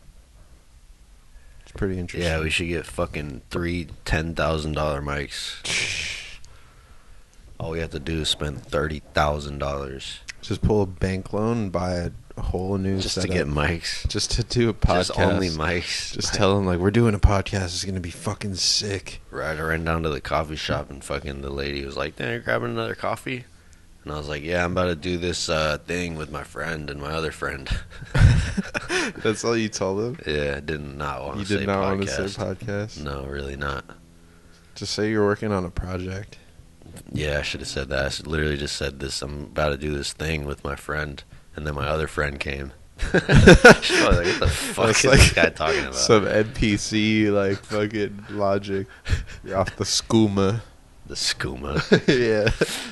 It's pretty interesting. Yeah, we should get fucking 3 $10,000 mics. All we have to do is spend $30,000 Just pull a bank loan and buy a whole new just to setup. get mics. Just to do a podcast. Just only mics. Just tell them like we're doing a podcast. It's gonna be fucking sick. Right, I ran down to the coffee shop and fucking the lady was like, "Then you're grabbing another coffee?" And I was like, "Yeah, I'm about to do this thing with my friend and my other friend." That's all you told them. Yeah, I did not want You to say did not want to podcast. say podcast. No, really not. Just say you're working on a project. Yeah, I should have said that. I literally just said this. I'm about to do this thing with my friend, and then my other friend came. I was like, what the fuck That's is like this guy talking about? Some NPC like fucking logic. You're off the skooma. The skooma. Yeah,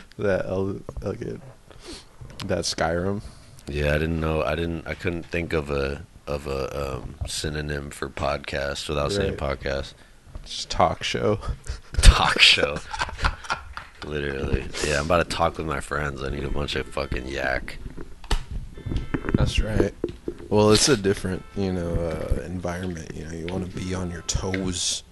that Skyrim. Yeah, I didn't know. I couldn't think of a synonym for podcast without saying Right. podcast. Just talk show. Talk show. Literally. Yeah, I'm about to talk with my friends. I need a bunch of fucking yak. That's right. Well, it's a different, environment. You want to be on your toes.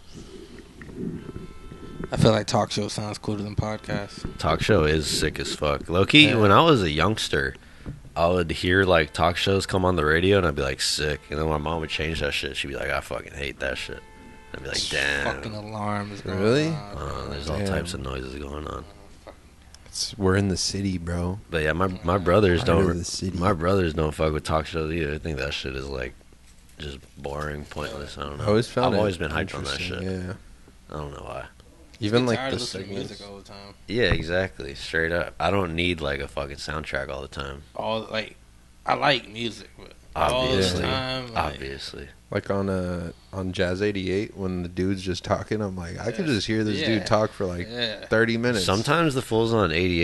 I feel like talk show sounds cooler than podcast. Talk show is sick as fuck. Low-key, Yeah. when I was a youngster, I would hear like talk shows come on the radio and I'd be like sick. And then my mom would change that shit. She'd be like, I fucking hate that shit. I'd be like, damn. Fucking alarms. Going Really? off. There's all Damn. types of noises going on. We're in the city, bro. But yeah, my brothers Heart of don't. the city. My brothers don't fuck with talk shows either. I think that shit is like just boring, pointless. I don't know. I always found I've it always been hyped on that interesting, shit. Yeah. I don't know why. Even Get like tired the of listening to segments. music all the time. Yeah, exactly. Straight up. I don't need like a fucking soundtrack all the time. I like music, but all the Obviously. time. Obviously. Like on Jazz 88 when the dude's just talking, I'm like, I could just hear this Yeah. dude talk for like Yeah. 30 minutes. Sometimes the fools on 88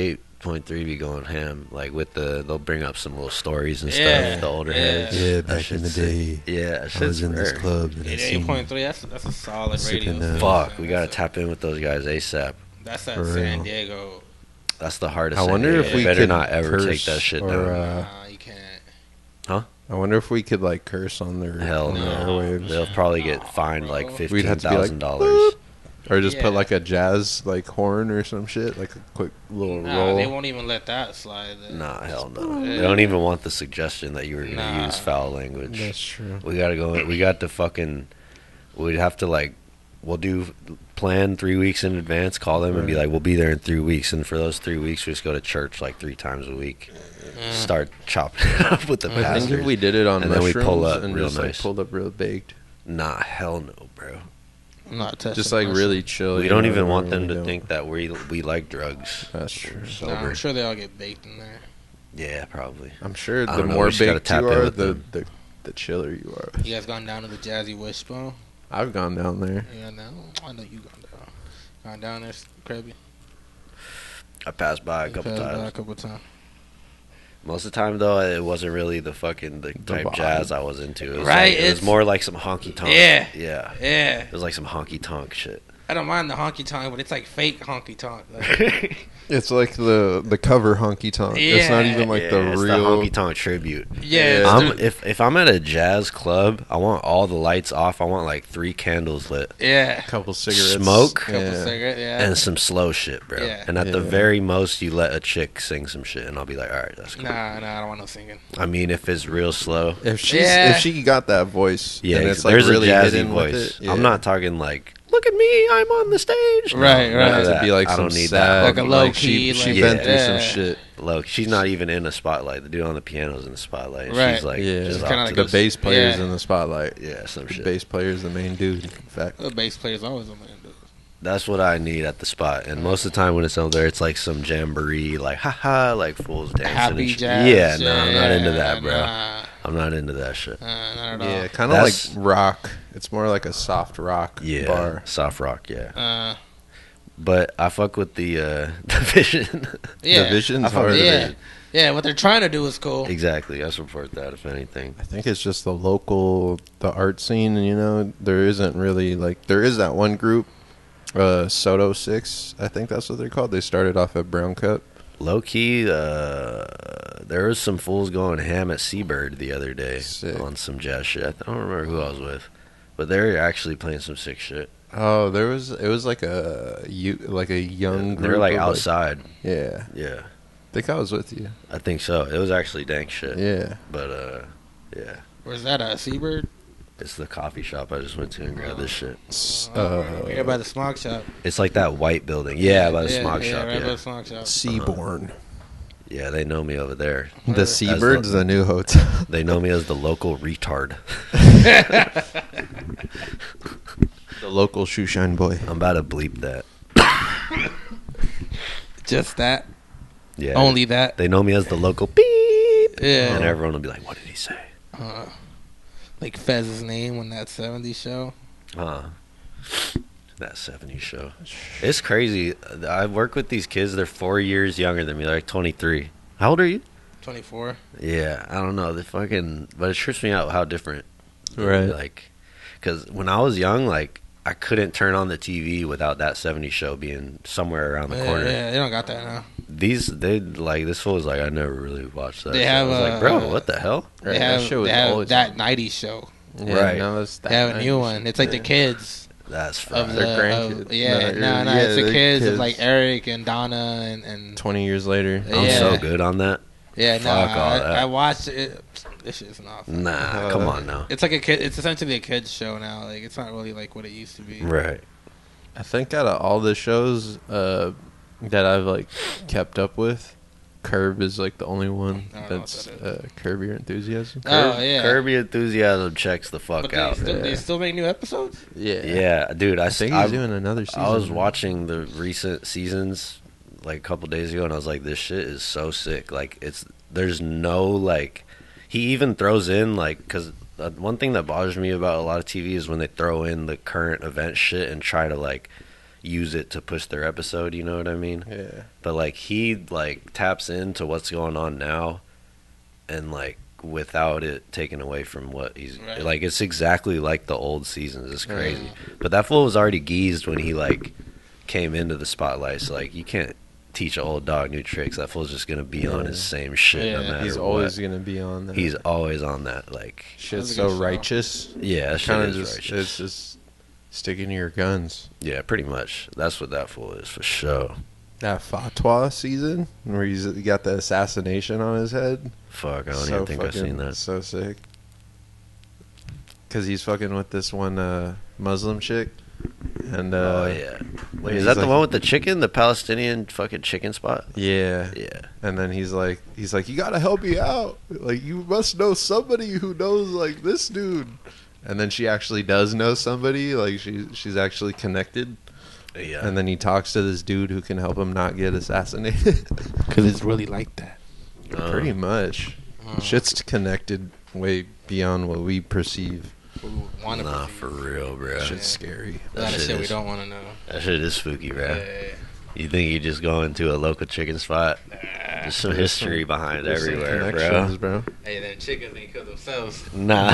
8.3 be going ham. Like they'll bring up some little stories and Yeah. stuff. The older Yeah. heads. Yeah, That back in the shit's sick. day, Yeah, that I shit's was in this rare. club and I seen 8.3. That's a solid Sipping radio. that. Fuck, we gotta That's tap in with those guys ASAP. That's that For San real. Diego. That's the hardest. I wonder thing. if They we better could not ever take curse that shit or, down. Nah, you can't. I wonder if we could like curse on their Hell on the no. airwaves, They'll probably get No, fined bro. like We'd have to be like, $15,000. or just Yeah. put like a jazz like horn or some shit, like a quick little Nah, roll. they won't even let that slide. Nah, hell no. Yeah. They don't even want the suggestion that you were gonna Nah. use foul language. That's true. We gotta go. We got to fucking. We'd have to like. We'll do plan 3 weeks in advance. Call them and be Right. like, we'll be there in 3 weeks. And for those 3 weeks, we just go to church like 3 times a week. Start chopping it up with the I think pastors. if we did it on And then we mushrooms pull up and real just like nice. pulled up real baked, Nah, hell no, bro. I'm not testing. just like really chill. We you don't know, even or want we them to don't. think that we like drugs. That's true. Nah, Sober. I'm sure they all get baked in there. Yeah, probably. I'm sure I the don't know, more we just gotta baked tap you in are, with them. the chiller you are. You guys gone down to the Jazzy Wishbone? I've gone down there. Yeah, no, I know you gone down. Gone down there, Krabby. I passed by a couple Passed by times. A couple times. Most of the time, though, it wasn't really the fucking the type vibe. jazz I was into. It was Right, like, it was it's- more like some honky tonk. Yeah. yeah. Yeah, It was like some honky tonk shit. I don't mind the honky tonk, but it's like fake honky tonk. Like, It's like the cover honky tonk. It's not Yeah. even like Yeah, the it's real. honky tonk tribute. yeah, Yeah. it's If I'm at a jazz club, I want all the lights off. I want like 3 candles lit yeah. couple cigarettes, Smoke. Couple yeah. cigarette, yeah. and some slow shit, bro. Yeah. And at the Yeah. very most, you let a chick sing some shit, and I'll be like, all right, that's cool. Nah, I don't want no singing. I mean, if it's real slow, If she's Yeah. if she got that voice, yeah, and it's like there's really a jazzy hidden voice. with it. Yeah. I'm not talking like, look at me, I'm on the stage. Right, No, right. none of to that. be like I some don't need sad, that. Like a low key, She like- been through Yeah. some shit. Look, she's not even in the spotlight. The dude on the piano's in the spotlight. Right. She's like, Yeah, just kinda off like to the bass player's yeah. in the spotlight. yeah, some The shit. bass player's the main dude. In fact, The bass player's always a man, dude. That's what I need at the spot. And most of the time when it's over there, it's like some jamboree, like haha, like fools dancing. and Happy shit. jazz. Yeah, no, I'm not into that, bro. Nah, I'm not into that shit. not at all. yeah, kind of like That's- rock. It's more like a soft rock Yeah, bar. soft rock. Yeah, Uh, but I fuck with the the Vision. yeah. The Vision's I fuck with hard. the Yeah. Vision. Yeah, what they're trying to do is cool. Exactly. I support that. If anything, I think it's just the art scene, and you know, there isn't really like there is that one group, Soto 6. I think that's what they're called. They started off at Brown Cup. low key, there was some fools going ham at Seabird the other day Sick. on some jazz shit. I don't remember who I was with, but they're actually playing some sick shit. Oh, it was like a young group. They're like of, outside. yeah, Yeah, I think I was with you. I think so. It was actually dank shit. Yeah, But yeah, Where's that at? Seabird? it's the coffee shop I just went to and grabbed this shit. Here by the smog shop. It's like that white building. Yeah, by the smog shop. Right by Yeah, the smog shop. Seaborn. yeah, they know me over there. The Seabird's the new hotel. They know me as the local retard. The local shoe shine boy. I'm about to bleep that. Just that. Yeah, Only that. they know me as the local beep. Yeah. And everyone will be like, "What did he say?" Like Fez's name on that 70s show. That 70s show. It's crazy. I work with these kids. They're 4 years younger than me. They're like 23. How old are you? 24. Yeah, I don't know. But it trips me out how different. Right. Like, because when I was young, like, I couldn't turn on the TV without that 70s show being somewhere around the corner. Yeah, they don't got that now. This fool was like, I never really watched that. They show. have, I was like, bro, what the hell? They Right, have, that show was they have always that 90s show. Yeah, Right. now it's that They have a new 90s one. It's like the kids That's of fried. the Their grandkids. yeah, No, no, yeah, it's the they're kids of kids. like Eric and Donna and 20 years later. I'm yeah. so good on that. yeah, no, Fuck all that. I watched it. This shit's not. Nah, come on now. It's like a kid. It's essentially a kids show now. Like it's not really like what it used to be. Right. I think out of all the shows that I've like kept up with, Curb is like the only one I don't know that's what that Curb Your Enthusiasm. Oh yeah. Kirby Enthusiasm checks the fuck But out. they still make new episodes. Yeah, dude. I think he's doing another season. I was watching the recent seasons like a couple days ago, and I was like, "This shit is so sick." Like, there's no like, he even throws in like, because one thing that bothers me about a lot of TV is when they throw in the current event shit and try to like, use it to push their episode, you know what I mean? Yeah. But like he like taps into what's going on now, and like without it taken away from what he's Right. like, it's exactly like the old seasons. It's crazy. But that fool was already geezed when he like came into the spotlight. So like you can't teach an old dog new tricks. That fool's just gonna be on his same shit no Yeah. matter He's what. always gonna be on that. He's always on that. Like shit's That was a good so show. righteous. yeah, that shit Kind of is just righteous. it's just sticking to your guns. Yeah, pretty much. That's what that fool is for sure. That fatwa season where he's got the assassination on his head. Fuck, I don't even think I've seen that. So sick. Because he's fucking with this one Muslim chick, and Oh yeah. Wait, is he's that the like- one with the chicken? The Palestinian fucking chicken spot? yeah, Yeah. and then he's like, you gotta help me out. Like you must know somebody who knows like this dude. And then she actually does know somebody. Like she's actually connected. Yeah. And then he talks to this dude who can help him not get assassinated. Because it's really like that. Pretty much. Shit's connected way beyond what we perceive. Nah, for real, bro. Shit's scary. A lot of shit we is- don't want to know. That shit is spooky, bro. Yeah. You think you just go into a local chicken spot? There's some history behind There's some everywhere, connections, bro. Hey, them chickens ain't kill themselves. Nah.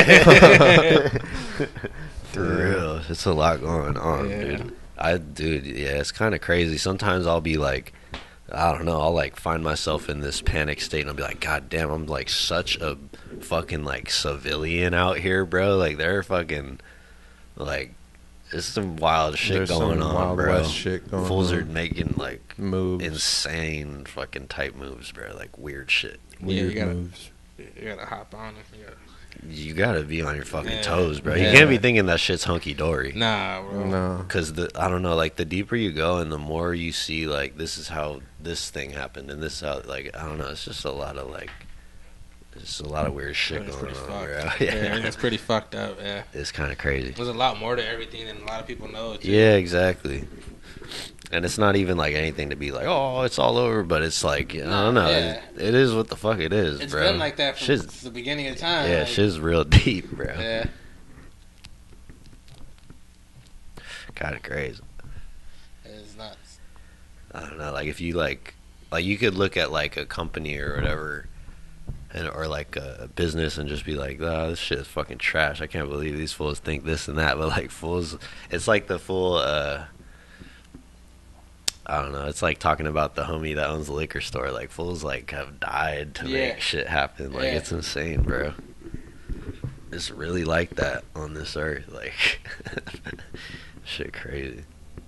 For real. It's a lot going on, Yeah. dude. Yeah, it's kind of crazy. Sometimes I'll be like, I don't know, I'll like find myself in this panic state and I'll be like, God damn, I'm like such a fucking like civilian out here, bro. Like they're fucking like there's some wild shit There's going some on, Wild bro. West shit going Fools on. are making like Moves. insane fucking type moves, bro. Like weird shit. Weird you gotta- moves. You gotta hop on it. You gotta be on your fucking Yeah. toes, bro. You Yeah. can't be thinking that shit's hunky dory. Nah, bro. No. Cause I don't know, like the deeper you go and the more you see, like this is how this thing happened and this how, like I don't know, it's just a lot of like, it's a lot of weird shit It's going pretty on, bro. fucked. Yeah, It's pretty fucked up, yeah. it's kind of crazy. There's a lot more to everything than a lot of people know. Too. Yeah, exactly. And it's not even like anything to be like, oh, it's all over, but it's like, I don't know, Yeah. it is what the fuck it is, It's bro. been like that Shit's- since the beginning of time. yeah, like, shit's real deep, bro. Yeah. Kind of crazy. It's nuts. I don't know, like if you like you could look at like a company or whatever, and or like a business and just be like, oh, this shit is fucking trash. I can't believe these fools think this and that. But like fools, it's like the full. I don't know. It's like talking about the homie that owns the liquor store. Like fools like have died to Yeah. make shit happen. Like Yeah. it's insane, bro. It's really like that on this earth. Like shit, crazy.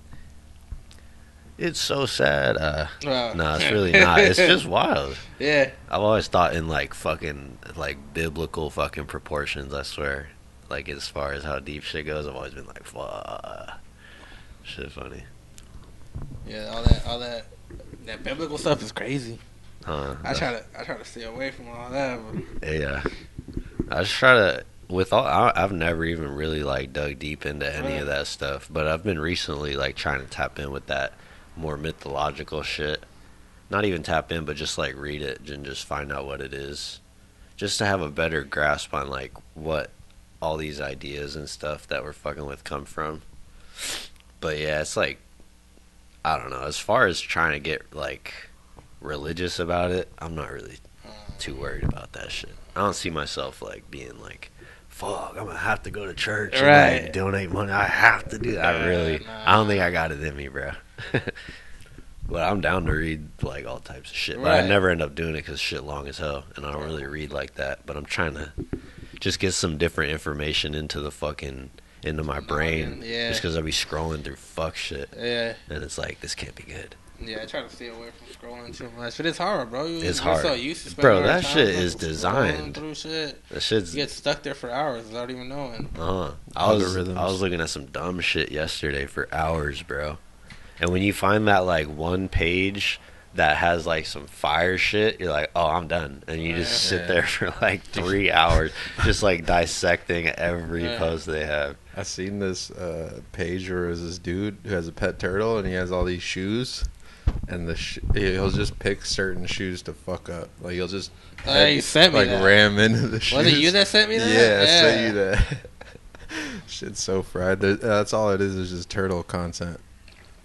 It's so sad. No, it's really not. It's just wild. Yeah. I've always thought in like fucking like biblical fucking proportions. I swear, like as far as how deep shit goes, I've always been like, fuck, shit funny, Yeah, all that biblical stuff is crazy. huh? I try to stay away from all that. But Yeah, I just try to. I've never even really like dug deep into any of that stuff, but I've been recently like trying to tap in with that more mythological shit. Not even tap in, but just like read it and just find out what it is, just to have a better grasp on like what all these ideas and stuff that we're fucking with come from. But yeah, it's like I don't know. As far as trying to get like religious about it, I'm not really too worried about that shit. I don't see myself like being like, fuck, I'm gonna have to go to church and Right. like, donate money. I have to do that. I don't think I got it in me, bro. But I'm down to read like all types of shit. But I Right. never end up doing it because shit long as hell, and I don't really read like that. But I'm trying to just get some different information into my brain. Yeah. Just because I be scrolling through fuck shit, yeah, and it's like this can't be good. yeah. I try to stay away from scrolling too much, but it's hard, bro. It's We're hard. So used to Bro, spending our that time shit fucking is scrolling designed. through shit. That shit's You get stuck there for hours without even knowing. I was Algorithms. looking at some dumb shit yesterday for hours, bro. And when you find that like one page that has like some fire shit, you're like, oh, I'm done. And you just sit there for like 3 hours, just like dissecting every Yeah. post they have. I seen this page where there's this dude who has a pet turtle and he has all these shoes, and he'll just pick certain shoes to fuck up. Like he'll just You sent me like that. ram into the shoes. Was it you that sent me that? Yeah, I sent you that. Shit's so fried. That's all it is just turtle content.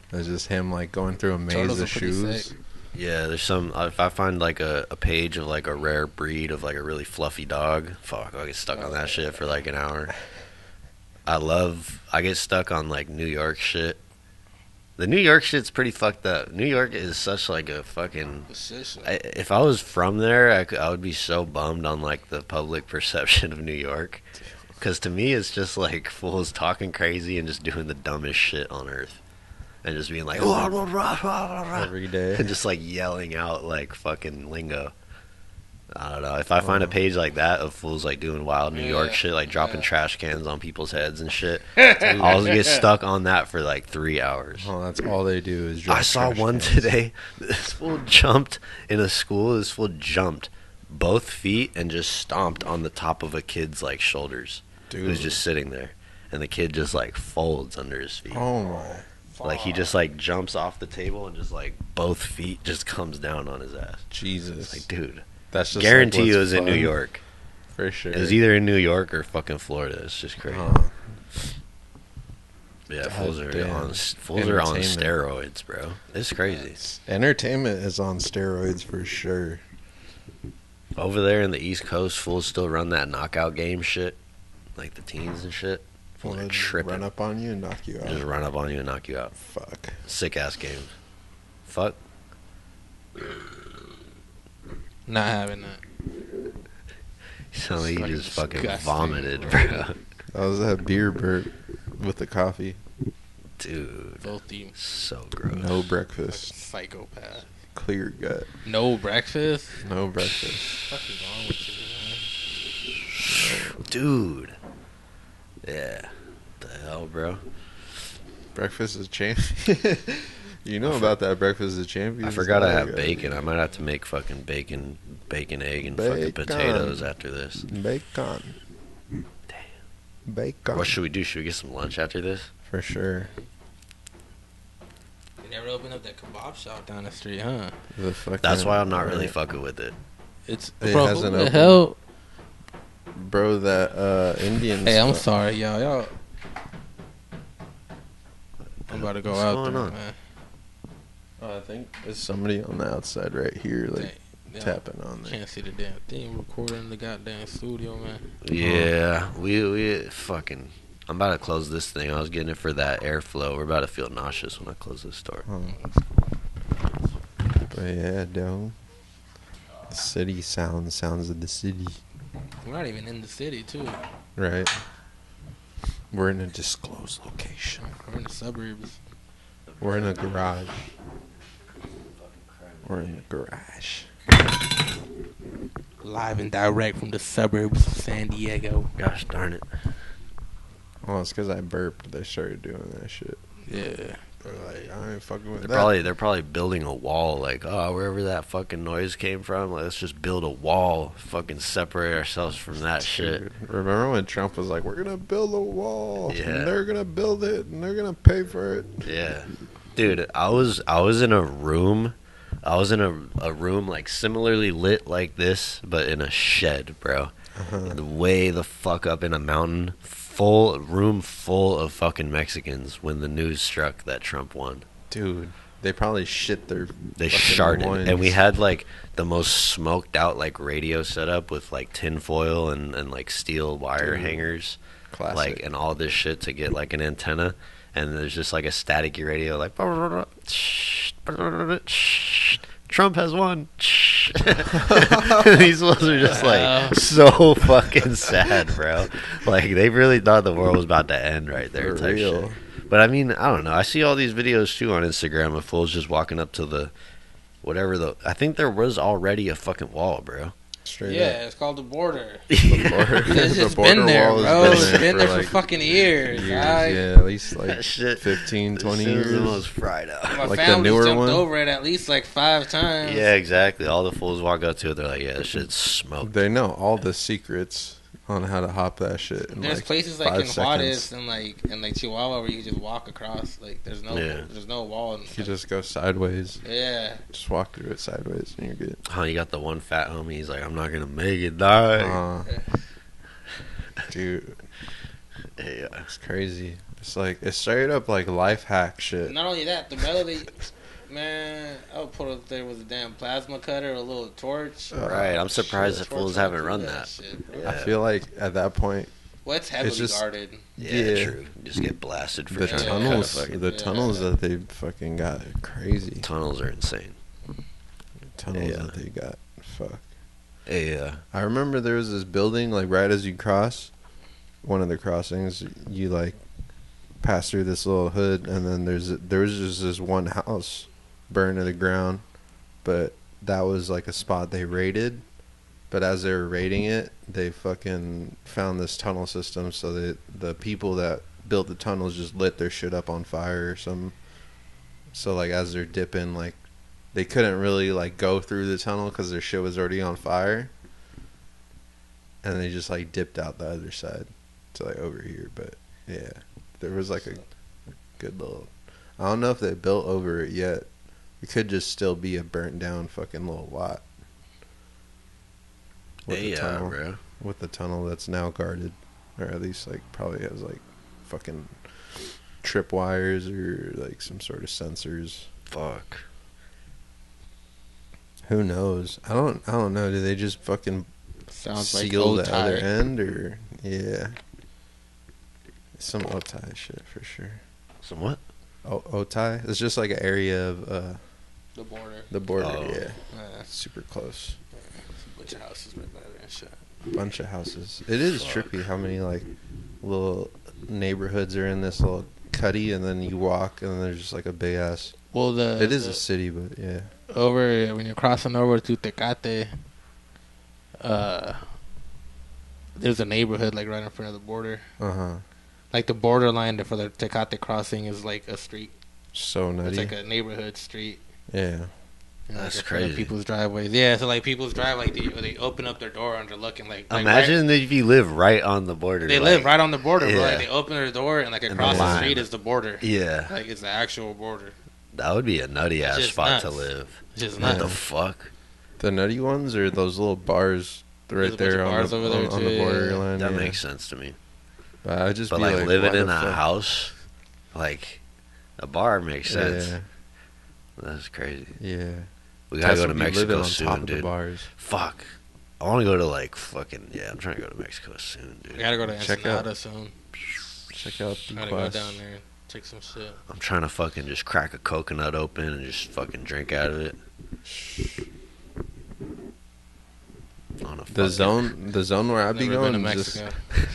It's just him like going through a maze Turtles of are pretty shoes. sick. Yeah, there's some. If I find like a page of like a rare breed of like a really fluffy dog, fuck, I get stuck on that shit for like an hour. I get stuck on like New York shit. The New York shit's pretty fucked up. New York is such like a fucking. If I was from there, I would be so bummed on like the public perception of New York. Because to me, it's just like fools talking crazy and just doing the dumbest shit on earth. And just being like, Every day. and just like yelling out like fucking lingo. I don't know. If I find a page like that of fools like doing wild New York shit, like dropping trash cans on people's heads and shit, I'll get stuck on that for like 3 hours. Oh, that's all they do is drop I saw trash one cans. today. This fool jumped in a school. This fool jumped both feet and just stomped on the top of a kid's like shoulders. Dude. Who's just sitting there, and the kid just like folds under his feet. Oh my. Like he just like jumps off the table and just like both feet just comes down on his ass. Jesus. It's like, dude, That's just guarantee like it what's was in New fun. York. For sure. It was either in New York or fucking Florida. It's just crazy. Yeah, God fools are damn. on Entertainment. steroids, bro. It's crazy. Entertainment is on steroids for sure. Over there in the East Coast, fools still run that knockout game shit, like the teens and shit. Fools Wanna are tripping. run up on you and knock you out. Just run up on you and knock you out. Fuck. Sick ass games. Fuck. Not having that. So he Fucking just fucking disgusting, vomited, bro. bro. That was that beer burp with the coffee. Dude, Filthy so gross. No breakfast. psychopath. Clear gut. No breakfast. No breakfast. What the fuck is wrong with you, man? Dude. Yeah. The hell, bro. Breakfast is champion. You know about that breakfast is champion. I forgot I have bacon. I might have to make fucking bacon, egg, and fucking Bacon. potatoes after this. Bacon. Damn. Bacon. What should we do? Should we get some lunch after this? For sure. They never opened up that kebab shop down the street, huh? The fucking, That's why I'm not really right. fucking with it. It's It bro, hasn't who the opened. hell? Bro, that Indian Hey, I'm stuff. sorry, y'all. I'm about to go What's out going there, on? man. I think there's somebody on the outside right here, like They tapping on there. can't see the damn thing recording in the goddamn studio, man. Yeah, we fucking. I'm about to close this thing. I was getting it for that airflow. We're about to feel nauseous when I close this door. But yeah, though. The city sounds of the city. We're not even in the city, too. Right. We're in a disclosed location. We're in the suburbs. We're in a garage. We're in a garage. Live and direct from the suburbs of San Diego. Gosh darn it. Well, it's because I burped. They started doing that shit. Yeah. They're like, I ain't fucking with They're that. they're probably building a wall. Like, oh, wherever that fucking noise came from, let's just build a wall. Fucking separate ourselves from that shit. Dude, remember when Trump was like, we're going to build a wall. Yeah. And they're going to build it. And they're going to pay for it. Yeah, dude, I was in a room. I was in a room like similarly lit like this, but in a shed, bro. Way the fuck up in a mountain, room full of fucking Mexicans when the news struck that Trump won. Dude, they probably shit their They fucking sharded, loins. and we had like the most smoked out like radio setup with like tin foil and like steel wire Dude, hangers, classic. like and all this shit to get like an antenna. And there's just like a staticky radio, like Trump has won. These ones are just like so fucking sad, bro. Like they really thought the world was about to end right there. For Type real. shit. But I mean, I don't know. I see all these videos too on Instagram of fools just walking up to the whatever the. I think there was already a fucking wall, bro. Straight Yeah, it's called the border. The border, It's the just border been there, wall bro. has It's been there for like fucking years. years. guy. Yeah, at least like That shit, 15, 20 This is years. almost fried out. My Like the family newer jumped one? over it at least like 5 times. Yeah, exactly. All the fools walk up to it. They're like, "Yeah, this shit's smoked." They know all the secrets on how to hop that shit. In There's like places like 5 in seconds. Juarez and like Chihuahua where you can just walk across. Like there's no wall. And, You just go sideways. yeah. Just walk through it sideways and you're good. Oh, you got the one fat homie. He's like, "I'm not gonna make it, die." Dude, Yeah. it's crazy. It's like it's straight up like life hack shit. Not only that, the melody, man, I would put up there with a damn plasma cutter, a little torch. Right, I'm surprised the fools haven't run that. Shit, bro. I feel like at that point, Well, it's heavily just- guarded. Yeah, true. Just get blasted for the trying to tunnels, cut a fucking- the tunnels that they fucking got are crazy. tunnels are insane. Tunnels Yeah. that they got, fuck. Yeah. I remember there was this building like right as you cross one of the crossings, you like pass through this little hood, and then there was just this one house burned to the ground, but that was like a spot they raided. But as they were raiding it, they fucking found this tunnel system, so that the people that built the tunnels just lit their shit up on fire or something. So like as they're dipping, like they couldn't really like go through the tunnel because their shit was already on fire, and they just like dipped out the other side to like over here. But yeah, there was like a good little. I don't know if they built over it yet. It could just still be a burnt down fucking little lot. With the tunnel, bro. with the tunnel that's now guarded, or at least like probably has like fucking trip wires or like some sort of sensors. Fuck. Who knows? I don't know. Do they just fucking Sounds like seal the old other tie. end, or yeah, some otai shit for sure. Some what? Otai. It's just like an area of The border. the border. Oh. Yeah, Yeah, super close. a bunch of houses right by there and shit. Bunch of houses. It is trippy how many like little neighborhoods are in this little cutty, and then you walk, and then there's just like a big ass. Well, It is a city, but yeah. over when you're crossing over to Tecate. There's a neighborhood like right in front of the border. Like the borderline for the Tecate crossing is like a street. So nutty. It's like a neighborhood street. Yeah. And, That's like, in front of crazy. People's driveways. Yeah, so like people's drive, like they open up their door and they're looking like Imagine if you live right on the border. right, they like- live right on the border, bro. Yeah. Like they open their door and like And across the the line. street is the border. Yeah. Like it's the actual border. That would be a nutty ass just spot to nuts. live. It's just What nuts. the fuck? The nutty ones are those little bars There's right a bunch there of on bars the, over there, on too, the yeah. borderline. That yeah. makes sense to me. But I just But be like living why in the a fuck? house, like a bar makes sense. Yeah, That's crazy. yeah. We gotta Tess go to would be living Mexico on top soon, of the dude. bars. Fuck. I want to go to like fucking I'm trying to go to Mexico soon, We dude. gotta go to Check out- Ensenada soon. Check out the Gotta go quest. down there and take some shit. I'm trying to fucking just crack a coconut open and just fucking drink out of it. On a The zone where I be Never been to going is just Mexico.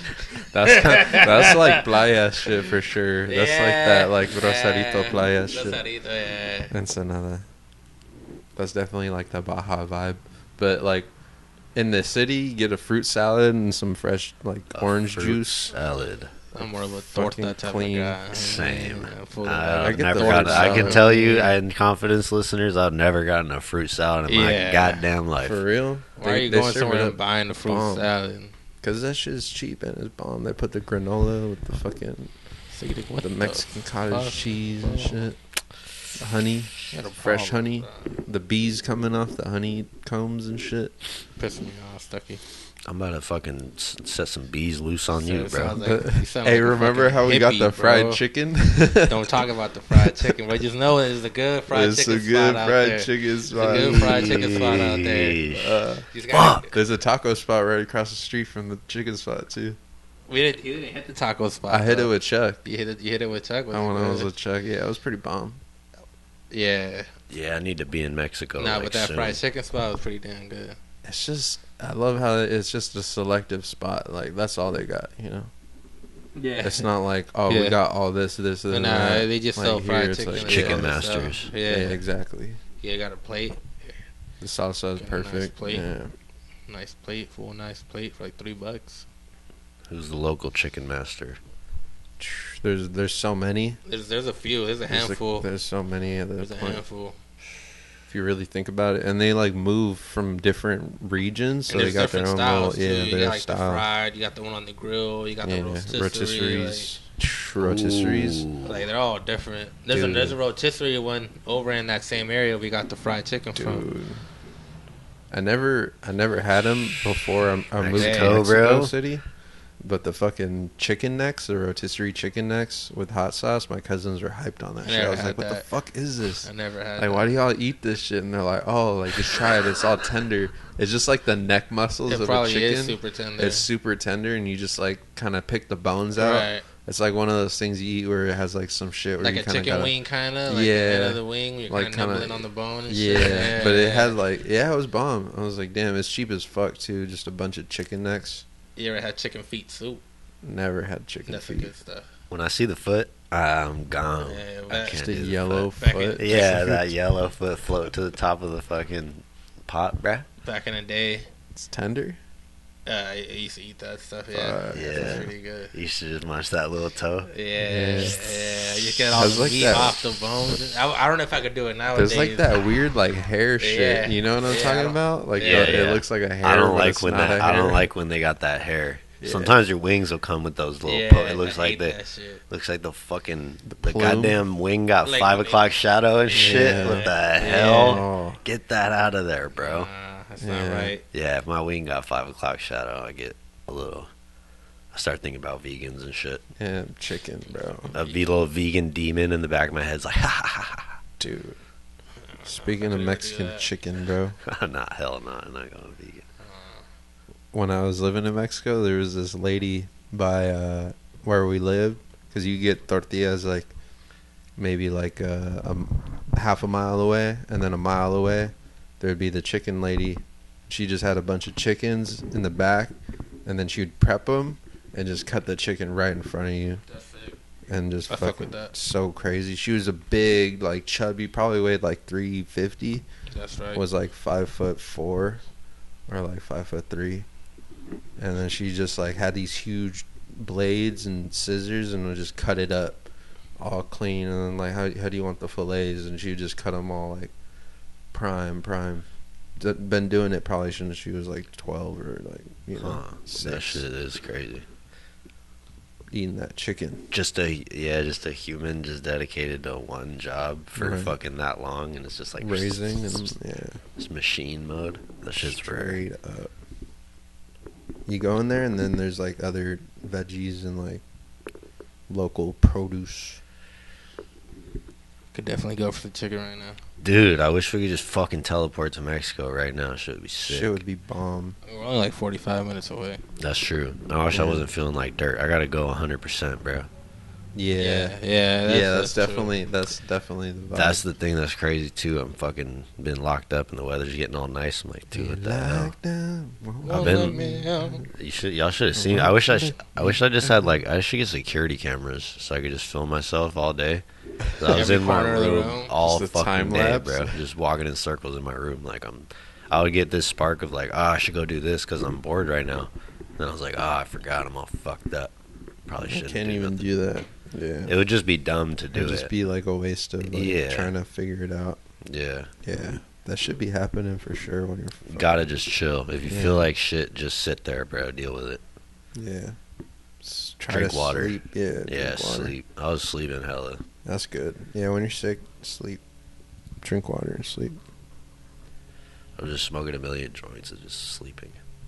that's like playa shit for sure. That's like that like Rosarito playa shit. Rosarito, yeah. Ensenada. That's definitely like the Baja vibe. But like in the city, get a fruit salad and some fresh like orange fruit juice. salad. I'm more of a Fucking torta type clean. of guy. Same. Yeah, full of I've I get never the gotten. fruit I can salad. tell you, in confidence, listeners, I've never gotten a fruit salad in my Yeah. goddamn life. For real? Why are you going somewhere and buying the fruit bomb. salad? Because that shit is cheap and it's bomb. They put the granola with the fucking So you think, what the Mexican cottage fuck, cheese and bro? shit. The honey, You got a fresh problem, honey. bro. The bees coming off the honey combs and shit. Pissing me off, Stucky. I'm about to fucking set some bees loose on you, It bro. sounds like- you sound Hey, like a remember fucking how we got hippie, the fried bro. chicken? Don't talk about the fried chicken, but just know it's a good fried It's chicken a good spot out fried there. chicken It's a spot. good fried chicken spot out there. Uh, You just gotta- There's a taco spot right across the street from the chicken spot too. You didn't hit the taco spot. I hit it though. with Chuck. You hit it with Chuck. I when I was with Chuck. Yeah, it was pretty bomb. Yeah. Yeah, I need to be in Mexico. Nah, like, but that soon. fried chicken spot was pretty damn good. It's just I love how it's just a selective spot. Like that's all they got. You know, Yeah. it's not like oh Yeah. we got all this, and Nah, that. they just Like, sell here fried it's chicken. like, and Chicken all that stuff. Masters. Yeah, Yeah. exactly. Yeah, got a plate. The salsa is Got a nice perfect. plate. Yeah. Nice plate, full nice plate for like $3. Who's the local chicken master? There's so many. There's a few. There's a handful. There's so many at There's this a point. handful. If you really think about it, and they like move from different regions, so And they there's got their different own styles little, too. You their got like the style. fried. You got the one on the grill. You got the rotisserie. Rotisseries. Ooh. Like they're all different. There's a rotisserie one over in that same area. We got the fried chicken from. Dude, I never had them before I moved to Mexico, Mexico bro. City. But the fucking chicken necks, the rotisserie chicken necks with hot sauce, my cousins were hyped on that I shit. I never was had like, what the that. fuck is this? I never had. Like, that. why do y'all eat this shit? And they're like, oh, like, just try it. It's all tender. It's just like the neck muscles It of a probably chicken. is super tender. It's super tender, and you just, like, kind of pick the bones out. right. It's like one of those things you eat where it has, like, some shit where Like you a kind of chicken gotta... wing, kind of. Like Yeah. the end of the wing, you're Like, kind of nibbling kinda- on the bone and Yeah, shit. but it had, like... Yeah, it was bomb. I was like, damn, it's cheap as fuck, too. Just a bunch of chicken necks. You ever had chicken feet soup? Never had chicken That's the feet. good stuff. When I see the foot, I'm gone. Yeah, I that- can't Just do a the yellow Back in- foot. Yeah, that yellow foot float to the top of the fucking pot, bruh. Back in the day, It's tender. I used to eat that stuff. Yeah, Yeah. That's pretty good. You should just munch that little toe. Yeah, you get all How's the like meat that? off the bones. I don't know if I could do it nowadays. There's like that weird like hair shit. Yeah. You know what I'm Yeah, I talking don't- about? Like Yeah, it yeah. looks like a hair. I don't but like it's when not that. a I don't hair. like when they got that hair. Yeah. Sometimes your wings will come with those little. Yeah, It looks I like hate the that shit. looks like the fucking the plume. goddamn wing got Like 5 when o'clock shadow and shit. Yeah. What the Yeah. hell? Oh, Get that out of there, bro. That's Yeah. not right. Yeah, if my wing got 5 o'clock shadow, I get a little. I start thinking about vegans and shit. yeah, chicken, bro. A little vegan demon in the back of my head's like, ha ha ha Dude. Speaking of Couldn't do Mexican that. chicken, bro. ha. Not hell, no, I'm not going vegan. When I was living in Mexico, there was this lady by where we lived, because you get tortillas like maybe like half a mile away, and then a mile away there'd be the chicken lady. She just had a bunch of chickens in the back, and then she'd prep them and just cut the chicken right in front of you, That's sick. and just I fuck fucking with that. so crazy. She was a big, like chubby, probably weighed like 350. That's right. Was like 5'4" or like 5'3", and then she just like had these huge blades and scissors and would just cut it up all clean, and then like how do you want the fillets, and she would just cut them all like prime. Been doing it probably since she was like 12 or like Huh, that 6, shit is crazy. eating that chicken. Just a human just dedicated to one job for Right. fucking that long, and it's just like Raising and it's machine mode. That shit's rare. straight up. You go in there and then there's like other veggies and like local produce. Could definitely go for the chicken right now. Dude, I wish we could just fucking teleport to Mexico right now. Shit would be sick. Shit would be bomb. We're only like 45 minutes away. That's true. I wish I Yeah. wasn't feeling like dirt. I gotta go 100%, bro. Yeah. yeah. That's definitely the vibe. That's the thing that's crazy too. I'm fucking been locked up and the weather's getting all nice. I'm like, dude, what the hell? I've been- Y'all should have seen. I wish I just had like I should get security cameras so I could just film myself all day. 'Cause I was Every in my corner of the room room. all Just a fucking time day, lapse. bro. Just walking in circles in my room. Like I would get this spark of like, I should go do this because I'm bored right now. Then I was like, I forgot. I'm all fucked up. Probably I shouldn't. can't do even nothing. do that. Yeah. It would just be dumb to It do would just it. be like a waste of like, Yeah. trying to figure it out. Yeah, Yeah. That should be happening for sure when you're gotta just chill. If you Yeah. feel like shit, just sit there, bro. Deal with it. Yeah. Just try Drink to water. sleep. Yeah. Yeah, drink water. sleep. I was sleeping hella. That's good. Yeah, when you're sick, sleep. Drink water and sleep. I was just smoking a million joints and just sleeping.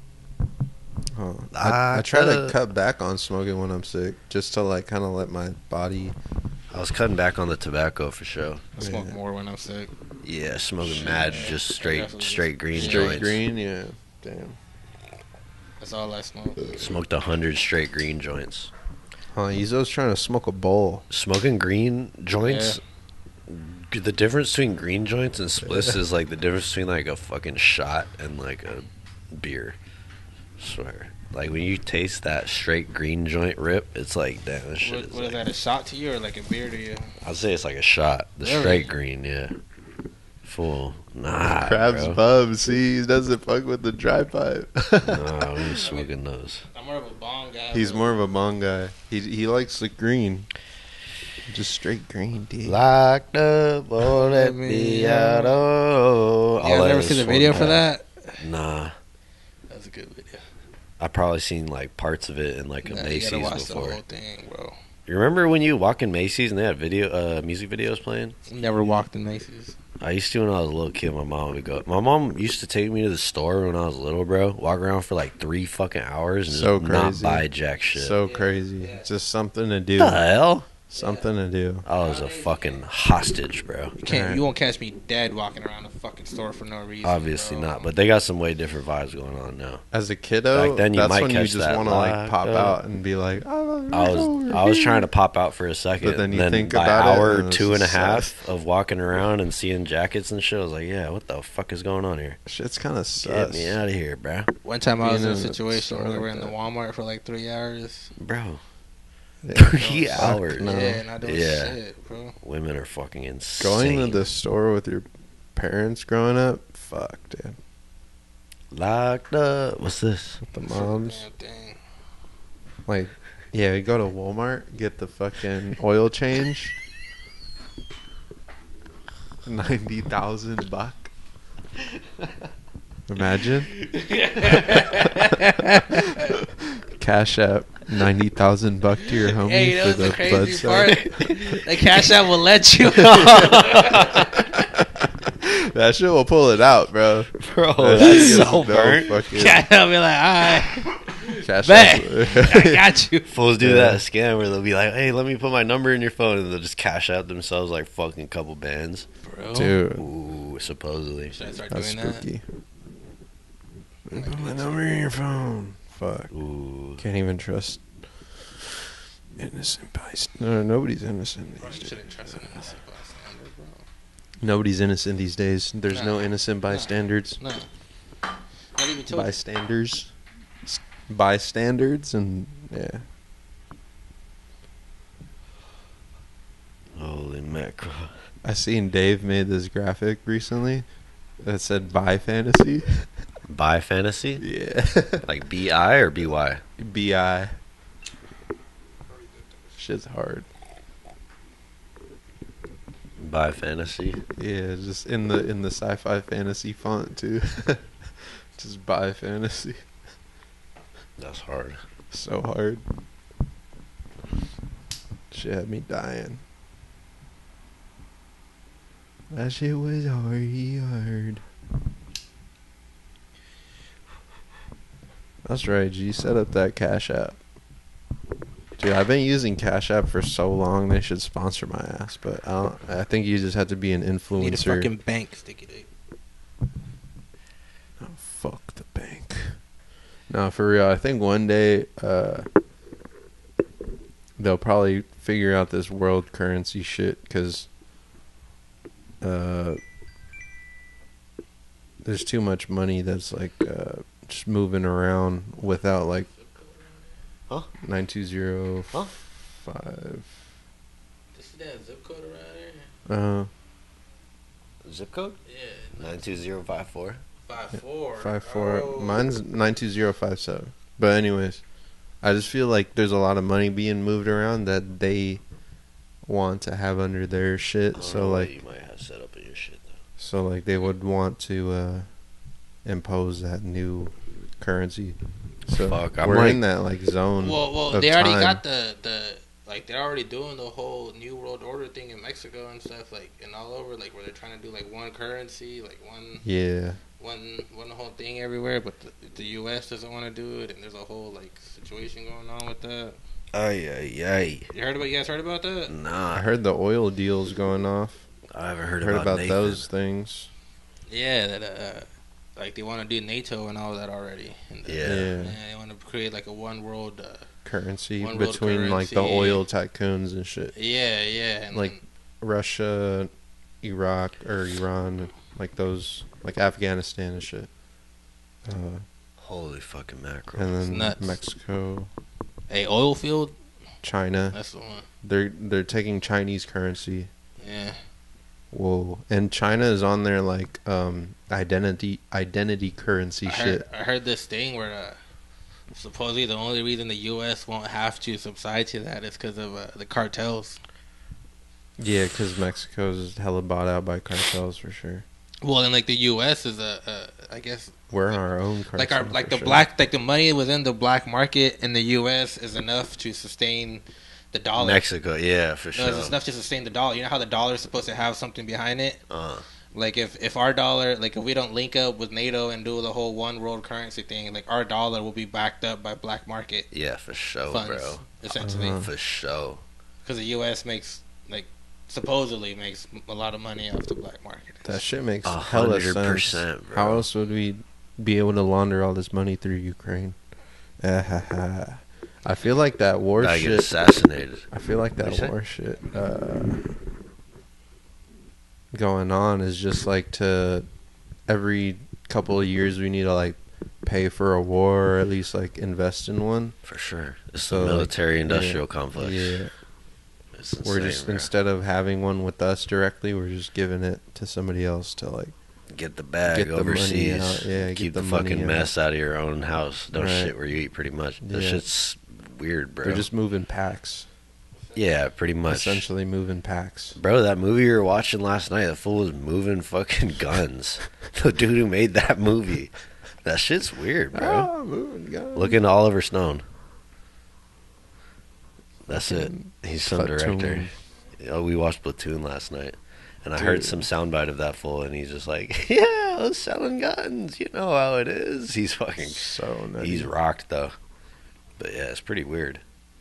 Huh. I try to Like, cut back on smoking when I'm sick, just to like kind of let my body. I was cutting back on the tobacco for sure. I smoke Yeah. more when I'm sick. Yeah, smoking mad, just straight green Straight joints. green, yeah. Damn. That's all I smoke. Smoked 100 straight green joints. Huh? Izzo's trying to smoke a bowl. Smoking green joints. The difference between green joints and spliffs is like the difference between like a fucking shot and like a beer. Swear. Like when you taste that straight green joint rip, it's like damn, this shit What is is like, that, a shot to you or like a beer to you? I'd say it's like a shot. The Really? straight green, yeah. Full. Nah, Crab's bro. pub. See, he doesn't fuck with the dry pipe. Nah, we ain't smoking those. I'm more of a bong guy. He's but- more of a bong guy. He likes the green. Just straight green, dude. Locked up, won't let me out. Oh, You guys ever seen the video for that? Nah, That's a good video. I probably seen like parts of it in like a Nah, you Macy's gotta watch before. the whole thing, bro. You remember when you walk in Macy's and they had music videos playing? Never walked in Macy's. I used to when I was a little kid. My mom used to take me to the store when I was little, bro. Walk around for like 3 fucking hours and So just not crazy. buy jack shit. So crazy. Just something to do. What the hell? Something to do. I was a fucking hostage, bro. You won't catch me dead walking around a fucking store for no reason. Obviously bro. not, but they got some way different vibes going on now. As a kiddo, Back then you that's might when you catch just that want to like lock, pop though. out and be like, oh, I was trying to pop out for a second, But then you think by about it, hour and it's two and a just half of walking around and seeing jackets and shit. I was like, yeah, what the fuck is going on here? Shit's kind of Get sus. me out of here, bro. One time I was in a Being in a situation where we store were like in the that. Walmart for like 3 hours. Bro, Yeah. 3 Fuck hours. no. Yeah, not doing Yeah. shit, bro. Women are fucking insane. Going to the store with your parents growing up, fuck, dude. Locked up. What's this? The moms. Damn thing. Like, yeah, we go to Walmart, get the fucking oil change. $90,000. Imagine. Cash app $90,000 to your homie Hey, you know for the the crazy blood part? cell. The Cash App will let you. That shit will pull it out, bro. Bro, That that's shit so is no burnt. fucking- Cash App be like, alright, Cash bet. app. I got you. Fools do Yeah. that scam where they'll be like, hey, let me put my number in your phone, and they'll just cash out themselves like fucking couple bands. Bro. Dude, Ooh, supposedly. Should I start that's doing that? spooky. Put my number in your phone. Fuck. Ooh. Can't even trust innocent bystanders. No, nobody's innocent Bro, these you days. shouldn't trust an innocent bystander, bro. Nobody's innocent these days. There's no Nah. innocent bystanders. No. Not even till Bystanders. Bystanders and yeah. Holy mackerel. I seen Dave made this graphic recently that said "Buy Fantasy." Buy fantasy? Yeah. Like B-I or B-Y? BI. Shit's hard. Buy fantasy? Yeah, just in the sci-fi fantasy font too. Just buy fantasy. That's hard. So hard. Shit had me dying. That shit was hard. That's right, G. Set up that Cash App. Dude, I've been using Cash App for so long. They should sponsor my ass, but I think you just have to be an need a influencer. fucking bank sticky dick. Oh, fuck the bank. No, for real. I think one day they'll probably figure out this world currency shit because there's too much money that's like just moving around without like Huh? 9205. See that zip code around here? Zip code? Yeah. 92054. 54. 54. Oh. Mine's 92057. But anyways, I just feel like there's a lot of money being moved around that they want to have under their shit. So like, you might have set up in your shit though. so like they would want to impose that new currency. So Fuck, I'm we're like- in that like zone. Well, of they already time. got the like they're already doing the whole New World Order thing in Mexico and stuff, like, and all over, like, where they're trying to do like one currency, like one Yeah. whole thing everywhere, but the U.S. doesn't want to do it, and there's a whole like situation going on with that. Ay. You guys heard about that? I Nah, heard the oil deals going off. I haven't heard, Heard about Nathan. those things. Yeah, that like they want to do NATO and all that already. And, Yeah. Yeah. they want to create like a one world. Currency One world between like the currency. oil tycoons and shit. Yeah, and Like, Russia, Iraq, or Iran, like those, like Afghanistan and shit. Holy fucking mackerel. And It's then nuts. Mexico, a oil field. China. That's the one. They're taking Chinese currency. Yeah. Whoa. And China is on their like identity currency shit. I heard this thing where supposedly the only reason the U.S. won't have to subside to that is because of the cartels. Yeah, because Mexico's hella bought out by cartels for sure. Well, then like the U.S. is I guess We're our own cartel. like for the sure. black the money within the black market in the U.S. is enough to sustain the dollar. Mexico, yeah, for No, sure. it's enough to sustain the dollar. You know how the dollar is supposed to have something behind it? Like if our dollar, like if we don't link up with NATO and do the whole one world currency thing, like our dollar will be backed up by black market Yeah, for sure, funds, bro. essentially, For sure. because the U.S. makes supposedly makes a lot of money off the black market. That shit makes hella 100%, sense. bro. How else would we be able to launder all this money through Ukraine? I feel like that war I get shit. assassinated. I feel like that What'd you say? war shit going on is just like to every couple of years we need to like pay for a war or at least like invest in one. For sure. It's So, the like, military-industrial complex. Yeah, It's we're insane, just bro. instead of having one with us directly, we're just giving it to somebody else to like. Get the bag Get the money overseas. out. Yeah, Keep get the the money fucking out. mess out of your own house. Don't Right. shit where you eat, pretty much. That Yeah. shit's weird, bro. They're just moving packs. Yeah, pretty much. Essentially moving packs. Bro, that movie you were watching last night, the fool was moving fucking guns. The dude who made that movie. That shit's weird, bro. Moving guns. Look into Oliver Stone. That's it. He's some Platoon. director. Oh, we watched Platoon last night. And I heard some soundbite of that fool, and he's just like, yeah, I was selling guns. You know how it is. He's fucking... So nutty. He's rocked, though. But yeah, it's pretty weird.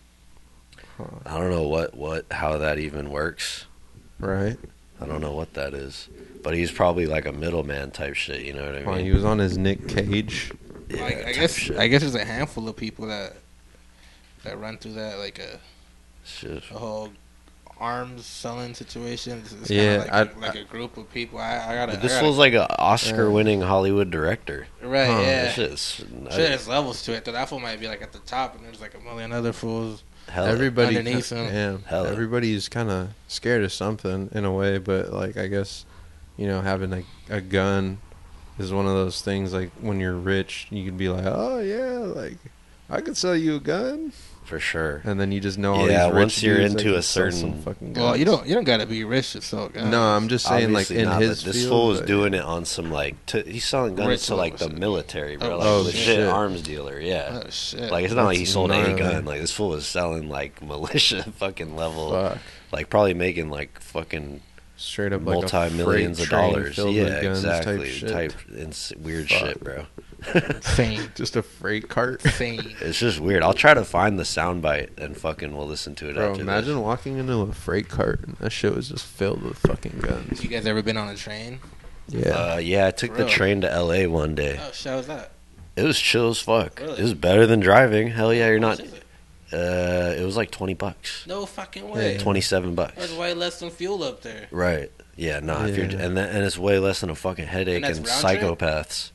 Huh. I don't know how that even works. Right. I don't know what that is. But he's probably like a middleman type shit, you know what I Oh, mean? he was on his Nick Cage. Yeah, I type guess shit. I guess there's a handful of people that run through that, like Shit. a whole arms selling situation. It's Yeah, kinda like a group of people. I gotta. But this I gotta, was like an Oscar-winning Hollywood director. right. Huh. Yeah. This shit's Sure, there's levels to it. So that fool might be like at the top, and there's like a million other fools. hell. Everybody, Underneath him. yeah, Hella. everybody's kind of scared of something in a way, but like I guess, you know, having a gun is one of those things. Like when you're rich, you can be like, oh yeah, like I could sell you a gun, For sure. and then you just know all Yeah, these rich once you're dudes that into can a sell some certain- fucking Well, guns. you don't gotta be rich to sell guns. No, I'm just saying, Obviously like in not, his but this field, fool was but- doing it on some like he's selling guns Rich to like the levels. military, bro. Oh, Like legit shit. arms dealer, yeah. Oh shit. Like it's not like he That's sold a gnarly. gun. Like this fool was selling like militia fucking level, Fuck. like probably making like fucking Straight up like multi-millions a of freight train dollars. filled Yeah, with guns exactly. Type Weird Fuck. shit, bro. Fame. shit. Just a freight cart. Fame. It's just weird. I'll try to find the soundbite and fucking we'll listen to it Bro, after imagine this. walking into a freight cart and that shit was just filled with fucking guns. You guys ever been on a train? Yeah. Yeah, I took the Really? train to LA one day. Oh, shit, how's that? It was chill as fuck. Really? It was better than driving. Hell yeah, you're How not. much is it? It was like $20. No fucking way. Yeah. $27. There's way less than fuel up there. Right. Yeah, nah. If you're, Yeah. and it's way less than a fucking headache And and, that's round trip? psychopaths.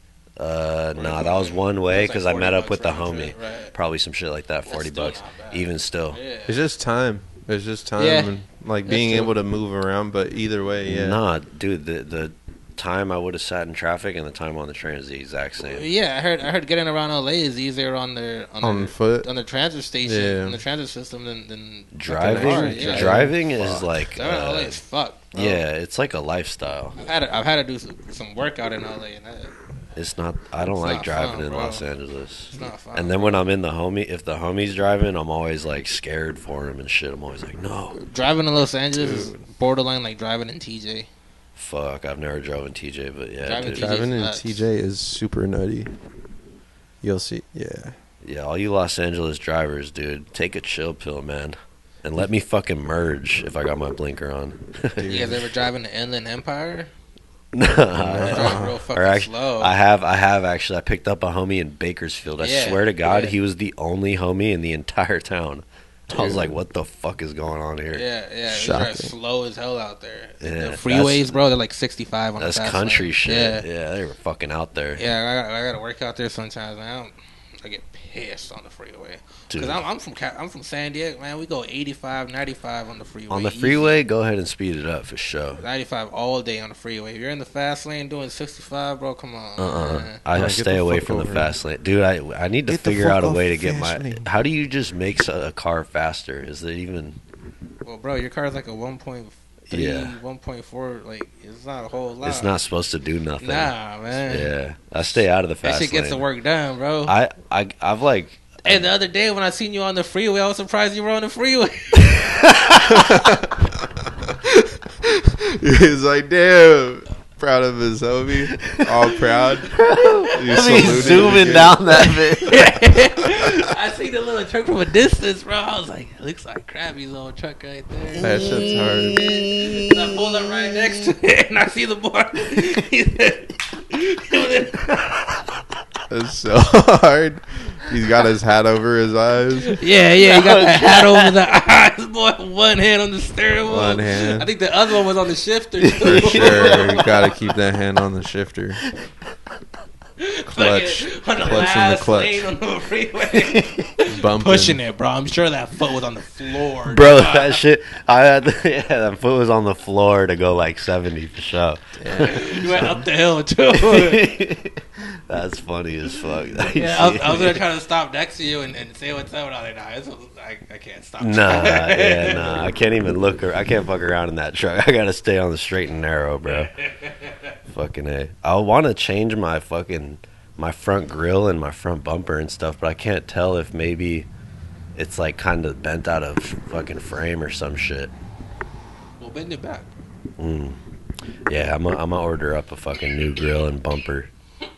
Nah, that was one way because I met up with the homie. Right. Probably some shit like that. That's $40. still not bad. Even still. Yeah. It's just time. It's just time Yeah. and like That's being true. able to move around, but either way, yeah. Nah, dude. The time I would have sat in traffic and the time on the train is the exact same. Yeah, I heard getting around LA is easier on On foot. on the transit station, Yeah. on the transit system than Driving, car, yeah. driving is like, Driving in LA is fucked. bro. yeah, it's like a lifestyle. I've had to do some workout in LA, and It's not. I don't It's like not driving fun, in bro. Los Angeles. it's not fun. And then when I'm in if the homie's driving, I'm always like scared for him and shit. I'm always like, no, driving in Los Angeles is borderline like driving in TJ. fuck. I've never driven TJ, but yeah, Driving dude. TJ Driving in nuts. TJ is super nutty. You'll see. Yeah. Yeah, all you Los Angeles drivers, dude, take a chill pill, man, and let me fucking merge if I got my blinker on. Dude. You guys ever driving the Inland Empire? Nah. Drive real fucking Or actually, slow. I have actually. I picked up a homie in Bakersfield. I Yeah, swear to God, yeah. he was the only homie in the entire town. I was Dude. like, what the fuck is going on here? Yeah, you Shocking. drive slow as hell out there. Yeah, the freeways, bro, they're like 65 on That's the fast country lane. shit. Yeah, Yeah, they were fucking out there. yeah. I got to work out there sometimes, man. I get pissed on the freeway Dude. because I'm from San Diego, man. We go 85, 95 on the freeway. On the easy. freeway, go ahead and speed it up for sure. 95 all day on the freeway. If you're in the fast lane doing 65, bro, come on. man. I Get stay the away fuck from the over fast lane, dude. I need to Get the figure fuck out a off way to the get fast my. lane. How do you just make a car faster? Is it even? Well, bro, your car's like a 1.3, Yeah. 1.4. Like, it's not a whole lot. It's not supposed to do nothing. Nah, man. Yeah, I stay out of the That fast shit gets the lane. work done, bro. I've like. Hey, the other day when I seen you on the freeway, I was surprised you were on the freeway. He's like, damn. proud of his homie. All proud. He's zooming down that bit. I seen the little truck from a distance, bro. I was like, it looks like Krabby's little truck right there. That shit's hard. And I pulled up right next to it, and I see the board. It's so hard. He's got his hat over his eyes. Yeah, he got the hat over the eyes, boy. One hand on the steering wheel. One hand. I think the other one was on the shifter, too. For sure. You gotta keep that hand on the shifter. Clutch. On the Clutch in the last clutch. lane on the freeway. Bumping. Pushing it, bro. I'm sure that foot was on the floor. Bro, that shit, that foot was on the floor to go like 70 for sure. You went up the hill, too. That's funny as fuck. Yeah, I was gonna try to stop next to you and say what's up, and I was like, nah, I can't stop. Nah, I can't even look. I can't fuck around in that truck. I gotta stay on the straight and narrow, bro. Fucking A. I want to change my front grill and my front bumper and stuff, but I can't tell if maybe it's like kind of bent out of fucking frame or some shit. We'll bend it back. Yeah, I'm gonna order up a fucking new grill and bumper.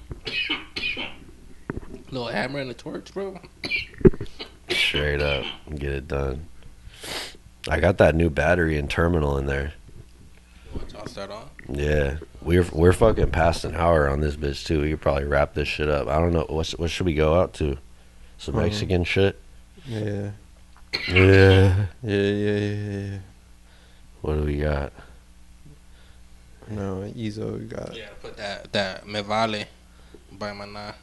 Little hammer and a torch, bro. Straight up, and get it done. I got that new battery and terminal in there. You want to toss that on? Yeah, we're fucking past an hour on this bitch too. We could probably wrap this shit up. I don't know what should we go out to? Some Mexican shit. Yeah. Yeah. What do we got? No, Ezo got. Yeah, put that Me Vale by Maná.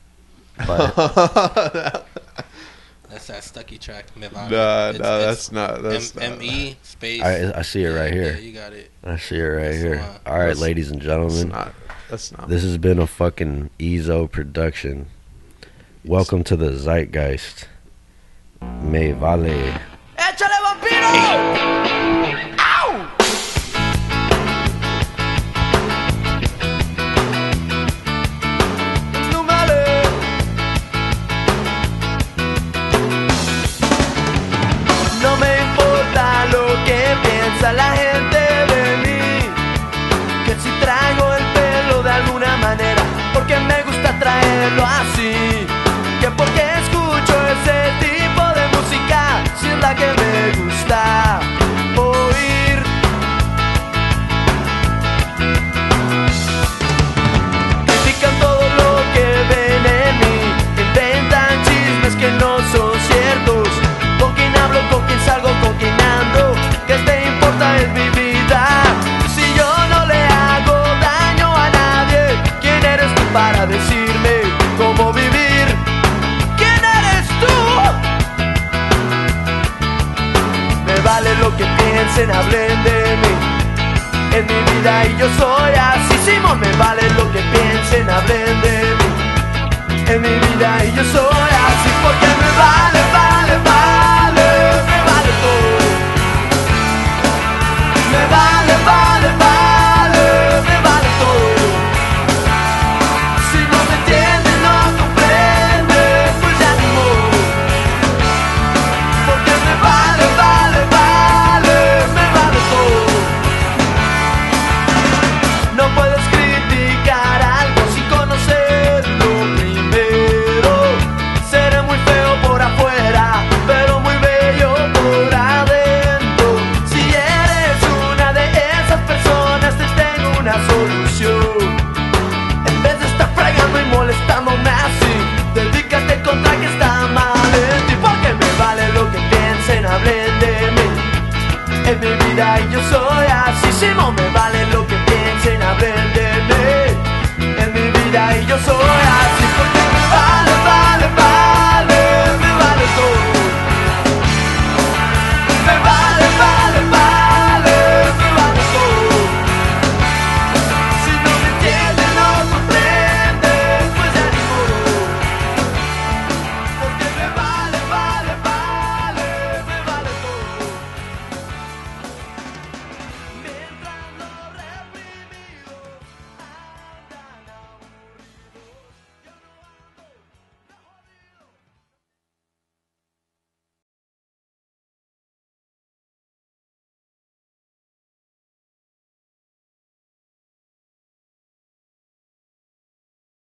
That's that Stucky track, Me Vale. That's not. M-E space. I see it right here. Yeah, you got it. I see it right That's here. the one. All right, ladies and gentlemen. That's not. This has been a fucking Ezo production. Welcome to the Zeitgeist. Me Vale. ¡Échale, vampiro! ¡Au! Númale. No me importa lo que piensa la gente de mí, que si traigo el pelo de alguna manera, porque me gusta traerlo así, que porque escucho ese tipo de música, si es la que me gusta oír. Critican todo lo que ven en mí, inventan chismes que no son ciertos. Con quién hablo, con quién salgo, con quién ando, ¿qué te importa? Es mi vida. Si yo no le hago daño a nadie, ¿quién eres tú para decirme cómo vivir? ¿Quién eres tú? Me vale lo que piensen, hablen de mí. Es mi vida y yo soy así, Simón. Me vale lo que piensen, hablen de mí. Es mi vida y yo soy así, porque me vale, vale, vale, me vale todo. Me vale, vale, vale, me vale todo. Si no me entiendes, no comprendes, pues ya ni modo. Porque me vale, vale, vale, me vale todo. No puedes criticar algo sin conocerlo primero. Seré muy feo por afuera, pero muy bello por adentro. Si eres una de esas personas, te tengo una solución. En vez de estar fregando y molestándome así, dedícate contra que está mal en ti. Porque me vale lo que piensen, hablen de mí. Es mi vida y yo soy así, Simón. Me vale lo que piensen, hablen de mí.